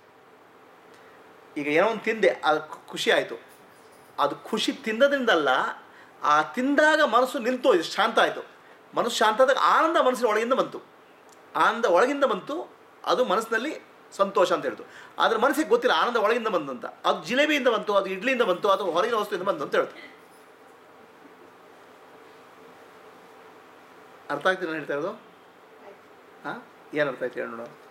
[SPEAKER 1] ಈಗ ಏನೋ ಒಂದು ತಿಂದೆ, ಅದು ಖುಷಿ ಆಯಿತು. ಅದು ಖುಷಿ ತಿಂದದ್ರಿಂದಲ್ಲ, ಆ ತಿಂದಾಗ ಮನಸ್ಸು ನಿಂತು ಶಾಂತ ಆಯಿತು. ಮನಸ್ಸು ಶಾಂತ ಆದಾಗ ಆನಂದ ಮನಸ್ಸಿನ ಒಳಗಿಂದ ಬಂತು. ಆನಂದ ಒಳಗಿಂದ ಬಂತು, ಅದು ಮನಸ್ಸಿನಲ್ಲಿ ಸಂತೋಷ ಅಂತ ಹೇಳ್ತು. ಆದರೆ ಮನಸ್ಸಿಗೆ ಗೊತ್ತಿಲ್ಲ ಆನಂದ ಒಳಗಿಂದ ಬಂದಂತ. ಅದು ಜಿಲೇಬಿಯಿಂದ ಬಂತು, ಅದು ಇಡ್ಲಿಯಿಂದ ಬಂತು, ಅಥವಾ ಹೊರಗಿನ ವಸ್ತುವಿಂದ ಬಂತು ಅಂತ ಹೇಳ್ತು. ಅರ್ಥ ಆಗ್ತೀನಿ ನಾನು ಹೇಳ್ತಾ ಇರೋದು? ಹಾಂ, ಏನು ಅರ್ಥ ಆಯ್ತು ಹೇಳಿ ನೋಡೋಣ.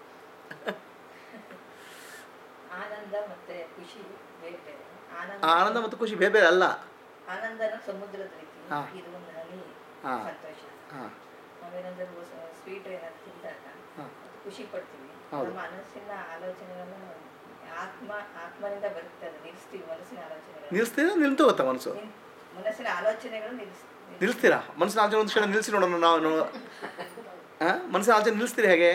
[SPEAKER 9] ಆನಂದ ಮತ್ತೆ ಖುಷಿ ಬೇರೆ ಬೇರೆ.
[SPEAKER 1] ಆನಂದ ಮತ್ತು ಖುಷಿ ಬೇರೆ ಬೇರೆ ಅಲ್ಲ.
[SPEAKER 9] ಆನಂದನ ಸಮುದ್ರದ ರೀತಿ,
[SPEAKER 1] ಹಾ.
[SPEAKER 9] ಇದು ಒಂದು ಹನಿ
[SPEAKER 1] ಹಾ.
[SPEAKER 9] ಸಂತೋಷ.
[SPEAKER 1] ಹಾಂ
[SPEAKER 9] ನಾವೇನಾದ್ರೂ ಸ್ವೀಟ್ ಏನಾದ್ರು ತಿಂದಾಗ
[SPEAKER 1] ಹಾಂ
[SPEAKER 9] ಖುಷಿ ಪಡ್ತೀವಿ.
[SPEAKER 1] ಹೌದು.
[SPEAKER 9] ನಮ್ಮ ಮನಸ್ಸಿನ ಆಲೋಚನೆಗಳನ್ನ ಆತ್ಮ ಆತ್ಮನಿಂದ ಬರುತ್ತೆ, ಅದು ನಿಲ್ಲಿಸ್ತೀವಿ. ಮನಸ್ಸಿನ ಆಲೋಚನೆಗಳು
[SPEAKER 1] ನಿಲ್ಲಿಸ್ತೀರಾ? ನಿಲ್ತು ಗೊತ್ತಾ ಮನಸ್ಸು?
[SPEAKER 9] ನಿಲ್- ಮನಸ್ಸಿನ ಆಲೋಚನೆಗಳು ನಿಲ್ಲಿಸ್
[SPEAKER 1] ನಿಲ್ಲಿಸ್ತೀರಾ? ಮನಸ್ಸಿನ ಆಲೋಚನೆ ಒಂದು ಕ್ಷಣ ನಿಲ್ಲಿಸಿ ನೋಡೋಣ ನಾವು. ಹಾಂ, ಮನಸ್ಸಿನ ಆಲೋಚನೆ ನಿಲ್ಲಿಸ್ತೀರಿ ಹೇಗೆ?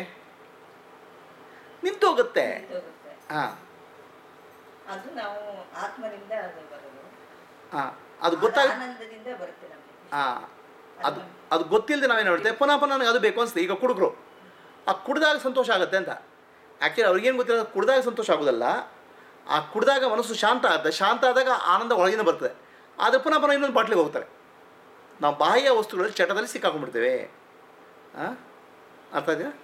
[SPEAKER 1] ನಿಂತು ಹೋಗುತ್ತೆ.
[SPEAKER 9] ಹೋಗುತ್ತೆ.
[SPEAKER 1] ಹಾಂ
[SPEAKER 9] ಅದು ನಾವು ಆತ್ಮನಿಂದ ಅದು ಬರೋದು.
[SPEAKER 1] ಹಾಂ, ಅದು ಗೊತ್ತಾಗ
[SPEAKER 9] ಆನಂದದಿಂದ ಬರುತ್ತೆ ನಮಗೆ.
[SPEAKER 1] ಹಾಂ, ಅದು ಅದು ಗೊತ್ತಿಲ್ಲದೆ ನಾವೇನು ಹೇಳ್ತೇವೆ, ಪುನಃ ಪುನಃ ನನಗೆ ಅದು ಬೇಕು ಅನಿಸ್ತದೆ. ಈಗ ಕುಡುಕರು, ಆ ಕುಡಿದಾಗ ಸಂತೋಷ ಆಗುತ್ತೆ ಅಂತ. ಆ್ಯಕ್ಚುಲಿ ಅವ್ರಿಗೇನು ಗೊತ್ತಿಲ್ಲ, ಕುಡಿದಾಗ ಸಂತೋಷ ಆಗೋದಲ್ಲ, ಆ ಕುಡಿದಾಗ ಮನಸ್ಸು ಶಾಂತ ಆಗುತ್ತೆ. ಶಾಂತ ಆದಾಗ ಆನಂದ ಒಳಗಿಂದ ಬರ್ತದೆ. ಆದರೆ ಪುನಃ ಪುನಃ ಇನ್ನೊಂದು ಬಾಟ್ಲಿಗೆ ಹೋಗ್ತಾರೆ. ನಾವು ಬಾಹ್ಯ ವಸ್ತುಗಳಲ್ಲಿ ಚಟದಲ್ಲಿ ಸಿಕ್ಕಾಕೊಂಡ್ಬಿಡ್ತೇವೆ. ಹಾಂ, ಅರ್ಥ ಇದೆಯಾ?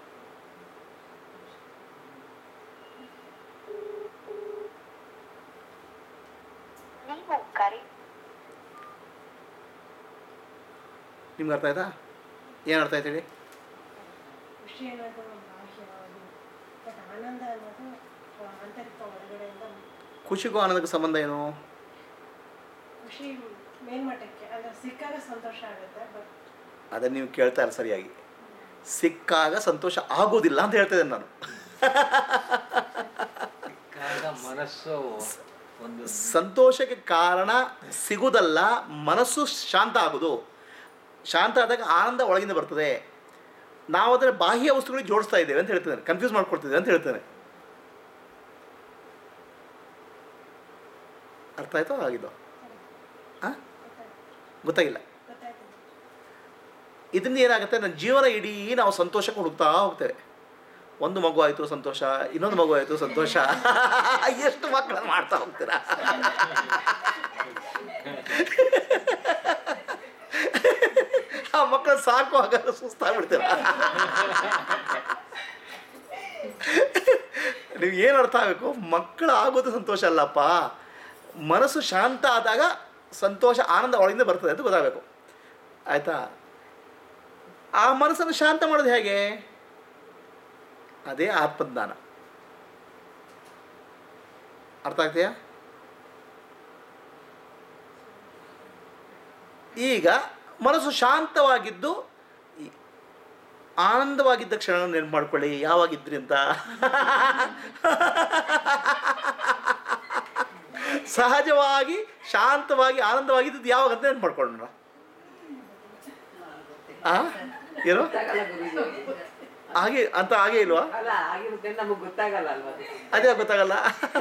[SPEAKER 1] ನಿಮ್ಗೆ ಅರ್ಥ ಆಯ್ತಾ? ಏನು ಅರ್ಥ ಆಯ್ತು ಹೇಳಿ?
[SPEAKER 10] ಖುಷಿ ಅನ್ನೋದು ಬಾಹ್ಯವಾದಿ, ಬಟ್ ಆನಂದ ಅನ್ನೋದು ಆಂತರಿಕ ಹೊರಗಡೆಯಿಂದ.
[SPEAKER 1] ಖುಷಿಗೂ ಆನಂದಕ್ಕೆ ಸಂಬಂಧ ಏನು?
[SPEAKER 10] ಖುಷಿ ಮೇಲ್ಮಟ್ಟಕ್ಕೆ ಅಂದರೆ ಸಿಕ್ಕಾಗ ಸಂತೋಷ ಆಗುತ್ತೆ, ಬಟ್
[SPEAKER 1] ಅದನ್ನು ನೀವು ಕೇಳ್ತಾ ಇಲ್ಲ ಸರಿಯಾಗಿ. ಸಿಕ್ಕಾಗ ಸಂತೋಷ ಆಗೋದಿಲ್ಲ ಅಂತ ಹೇಳ್ತಾ ಇದ್ದೇನೆ ನಾನು.
[SPEAKER 7] ಮನಸ್ಸು ಒಂದು
[SPEAKER 1] ಸಂತೋಷಕ್ಕೆ ಕಾರಣ ಸಿಗುವುದಲ್ಲ, ಮನಸ್ಸು ಶಾಂತ ಆಗೋದು. ಶಾಂತ ಆದಾಗ ಆನಂದ ಒಳಗಿಂದ ಬರ್ತದೆ. ನಾವು ಅದನ್ನು ಬಾಹ್ಯ ವಸ್ತುಗಳಿಗೆ ಜೋಡಿಸ್ತಾ ಇದ್ದೇವೆ ಅಂತ ಹೇಳ್ತೇನೆ, ಕನ್ಫ್ಯೂಸ್ ಮಾಡ್ಕೊಡ್ತಿದ್ದೇವೆ ಅಂತ ಹೇಳ್ತೇನೆ. ಅರ್ಥ ಆಯ್ತೋ ಆಗಿದ್ದು? ಹಾಂ, ಗೊತ್ತಾಗಿಲ್ಲ.
[SPEAKER 10] ಗೊತ್ತಾಯ್ತು.
[SPEAKER 1] ಇದರಿಂದ ಏನಾಗುತ್ತೆ, ನನ್ನ ಜೀವನ ಇಡೀ ನಾವು ಸಂತೋಷಕ್ಕೆ ಹುಡುಕ್ತಾ ಹೋಗ್ತೇವೆ. ಒಂದು ಮಗು ಆಯಿತು ಸಂತೋಷ, ಇನ್ನೊಂದು ಮಗು ಆಯಿತು ಸಂತೋಷ. ಎಷ್ಟು ಮಕ್ಕಳನ್ನು ಮಾಡ್ತಾ ಹೋಗ್ತೀರಾ? ಆ ಮಕ್ಕಳು ಸಾಕು ಹಾಗಾದ್ರೆ ಸುಸ್ತಾಗ್ಬಿಡ್ತೀರ. ನೀವು ಏನು ಅರ್ಥ ಆಗಬೇಕು, ಮಕ್ಕಳು ಆಗೋದು ಸಂತೋಷ ಅಲ್ಲಪ್ಪ, ಮನಸ್ಸು ಶಾಂತ ಆದಾಗ ಸಂತೋಷ ಆನಂದ ಒಳಗಿಂದ ಬರ್ತದೆ ಅಂತ ಗೊತ್ತಾಗಬೇಕು. ಆಯಿತಾ? ಆ ಮನಸ್ಸನ್ನು ಶಾಂತ ಮಾಡೋದು ಹೇಗೆ? ಅದೇ ಆತ್ಮಜ್ಞಾನ. ಅರ್ಥ ಆಗ್ತೀಯಾ? ಈಗ ಮನಸ್ಸು ಶಾಂತವಾಗಿದ್ದು ಆನಂದವಾಗಿದ್ದ ಕ್ಷಣ ನೆನಪು ಮಾಡ್ಕೊಳ್ಳಿ, ಯಾವಾಗಿದ್ರಿ ಅಂತ. ಸಹಜವಾಗಿ ಶಾಂತವಾಗಿ ಆನಂದವಾಗಿದ್ದು ಯಾವಾಗ ಅಂತ ನೆನಪು ಮಾಡ್ಕೊಳ್ಳೋಣ. ಆ ಏನು
[SPEAKER 2] ಗೊತ್ತಾಗಲ್ಲ ಗುರುಜಿ.
[SPEAKER 1] ಹಾಗೆ ಅಂತ ಹಾಗೆ ಇಲ್ವಾ?
[SPEAKER 2] ಅಲ್ಲ, ಆಗಿರುತ್ತೆ ನಮಗೆ ಗೊತ್ತಾಗಲ್ಲ ಅಲ್ವಾ?
[SPEAKER 1] ಅದೇ ಗೊತ್ತಾಗಲ್ಲ.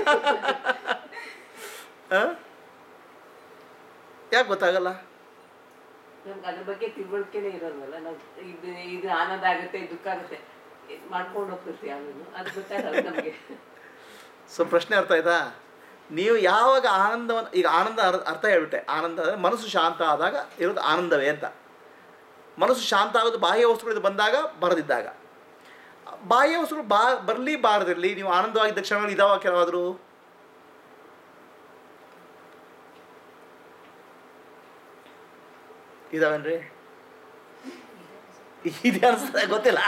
[SPEAKER 1] ಯಾಕೆ ಗೊತ್ತಾಗಲ್ಲ?
[SPEAKER 2] ನಮ್ಗೆ ಅದ್ರ ಬಗ್ಗೆ ತಿಳುವಳಿಕೆನೇ ಇರೋಲ್ವಲ್ಲ. ನಾವು ಇದು ಇದು ಆನಂದ ಆಗುತ್ತೆ, ದುಃಖ ಆಗುತ್ತೆ ಮಾಡ್ಕೊಂಡು ಹೋಗ್ತಿರ್ತೀವಿ, ಅದನ್ನು ಅದು ಗೊತ್ತಾಗಲ್ಲ ನಮಗೆ.
[SPEAKER 1] ಸೊ ಪ್ರಶ್ನೆ ಅರ್ಥ ಆಯ್ತಾ? ನೀವು ಯಾವಾಗ ಆನಂದವನ್ನು, ಈಗ ಆನಂದ ಅರ್ಥ ಹೇಳ್ಬಿಟ್ಟೆ. ಆನಂದ ಅಂದರೆ ಮನಸ್ಸು ಶಾಂತ ಆದಾಗ ಇರೋದು ಆನಂದವೇ ಅಂತ. ಮನಸ್ಸು ಶಾಂತ ಆಗೋದು ಬಾಹ್ಯ ವಸ್ತುಗಳಿಂದ ಬಂದಾಗ, ಬರದಿದ್ದಾಗ. ಬಾಹ್ಯ ವಸ್ತುಗಳು ಬಾ ಬರಲಿ ಬಾರದಿರಲಿ, ನೀವು ಆನಂದವಾಗಿದ್ದ ಕ್ಷಣಗಳು ಇದಾವ ಕೆಲವಾದರೂ? ಇದಾವೇನ್ರಿ? ಇದೆ ಅನಿಸ್ತದೆ, ಗೊತ್ತಿಲ್ಲ.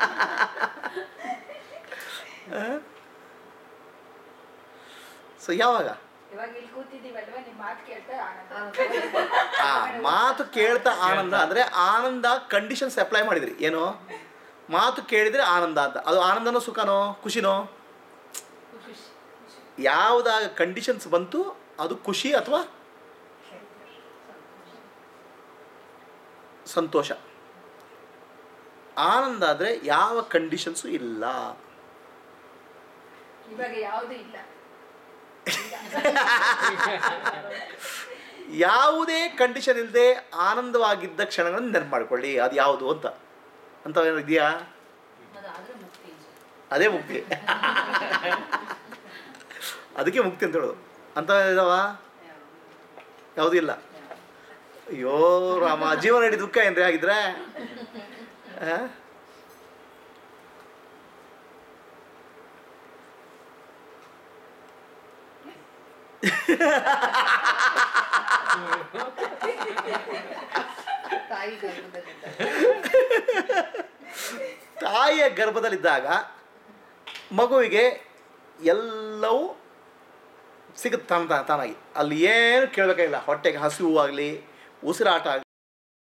[SPEAKER 1] ಸೊ ಯಾವಾಗ
[SPEAKER 6] ಇವಾಗ ಇಲ್ಲಿ ಕೂತಿದ್ದೀವಲ್ವ, ನಿಮ್ಮ ಮಾತು ಕೇಳ್ತಾ ಆನಂದ.
[SPEAKER 1] ಆ ಮಾತು ಕೇಳ್ತಾ ಆನಂದ ಅಂದರೆ ಆನಂದ ಕಂಡೀಷನ್ಸ್ ಅಪ್ಲೈ ಮಾಡಿದ್ರಿ. ಏನು? ಮಾತು ಕೇಳಿದರೆ ಆನಂದ ಅಂತ. ಅದು ಆನಂದನೋ ಸುಖನೋ ಖುಷಿನೋ? ಯಾವುದಾಗ ಕಂಡೀಷನ್ಸ್ ಬಂತು ಅದು ಖುಷಿ ಅಥವಾ ಸಂತೋಷ. ಆನಂದ ಆದರೆ ಯಾವ ಕಂಡೀಷನ್ಸು ಇಲ್ಲ.
[SPEAKER 6] ಇವಾಗ ಯಾವುದು ಇಲ್ಲ.
[SPEAKER 1] ಯಾವುದೇ ಕಂಡೀಷನ್ ಇಲ್ಲದೆ ಆನಂದವಾಗಿದ್ದ ಕ್ಷಣಗಳನ್ನು ನೆನಪು ಮಾಡ್ಕೊಳ್ಳಿ. ಅದು ಯಾವುದು ಅಂತ ಅಂತ ಏನೋ ಇದೆಯಾ?
[SPEAKER 8] ಅದಾದ್ರೆ ಮುಕ್ತಿ ಸರ್.
[SPEAKER 1] ಅದೇ ಮುಕ್ತಿ. ಅದಕ್ಕೆ ಮುಕ್ತಿ ಅಂತ ಹೇಳೋದು. ಅಂತ ಇದಾವ? ಯಾವುದೂ ಇಲ್ಲ. ಅಯ್ಯೋ ರಾಮ, ಜೀವನ ಇಡೀ ದುಃಖ ಏನ್ರಿ ಆಗಿದ್ರೆ?
[SPEAKER 9] ತಾಯಿ ಗರ್ಭದಲ್ಲಿದ್ದಾಗ
[SPEAKER 1] ತಾಯಿಯ ಗರ್ಭದಲ್ಲಿದ್ದಾಗ ಮಗುವಿಗೆ ಎಲ್ಲವೂ ಸಿಗುತ್ತೆ ತಾನ ತಾನಾಗಿ. ಅಲ್ಲಿ ಏನು ಕೇಳಬೇಕಾಗಿಲ್ಲ. ಹೊಟ್ಟೆಗೆ ಹಸಿವು ಆಗಲಿ, ಉಸಿರಾಟ ಆಗಲಿ,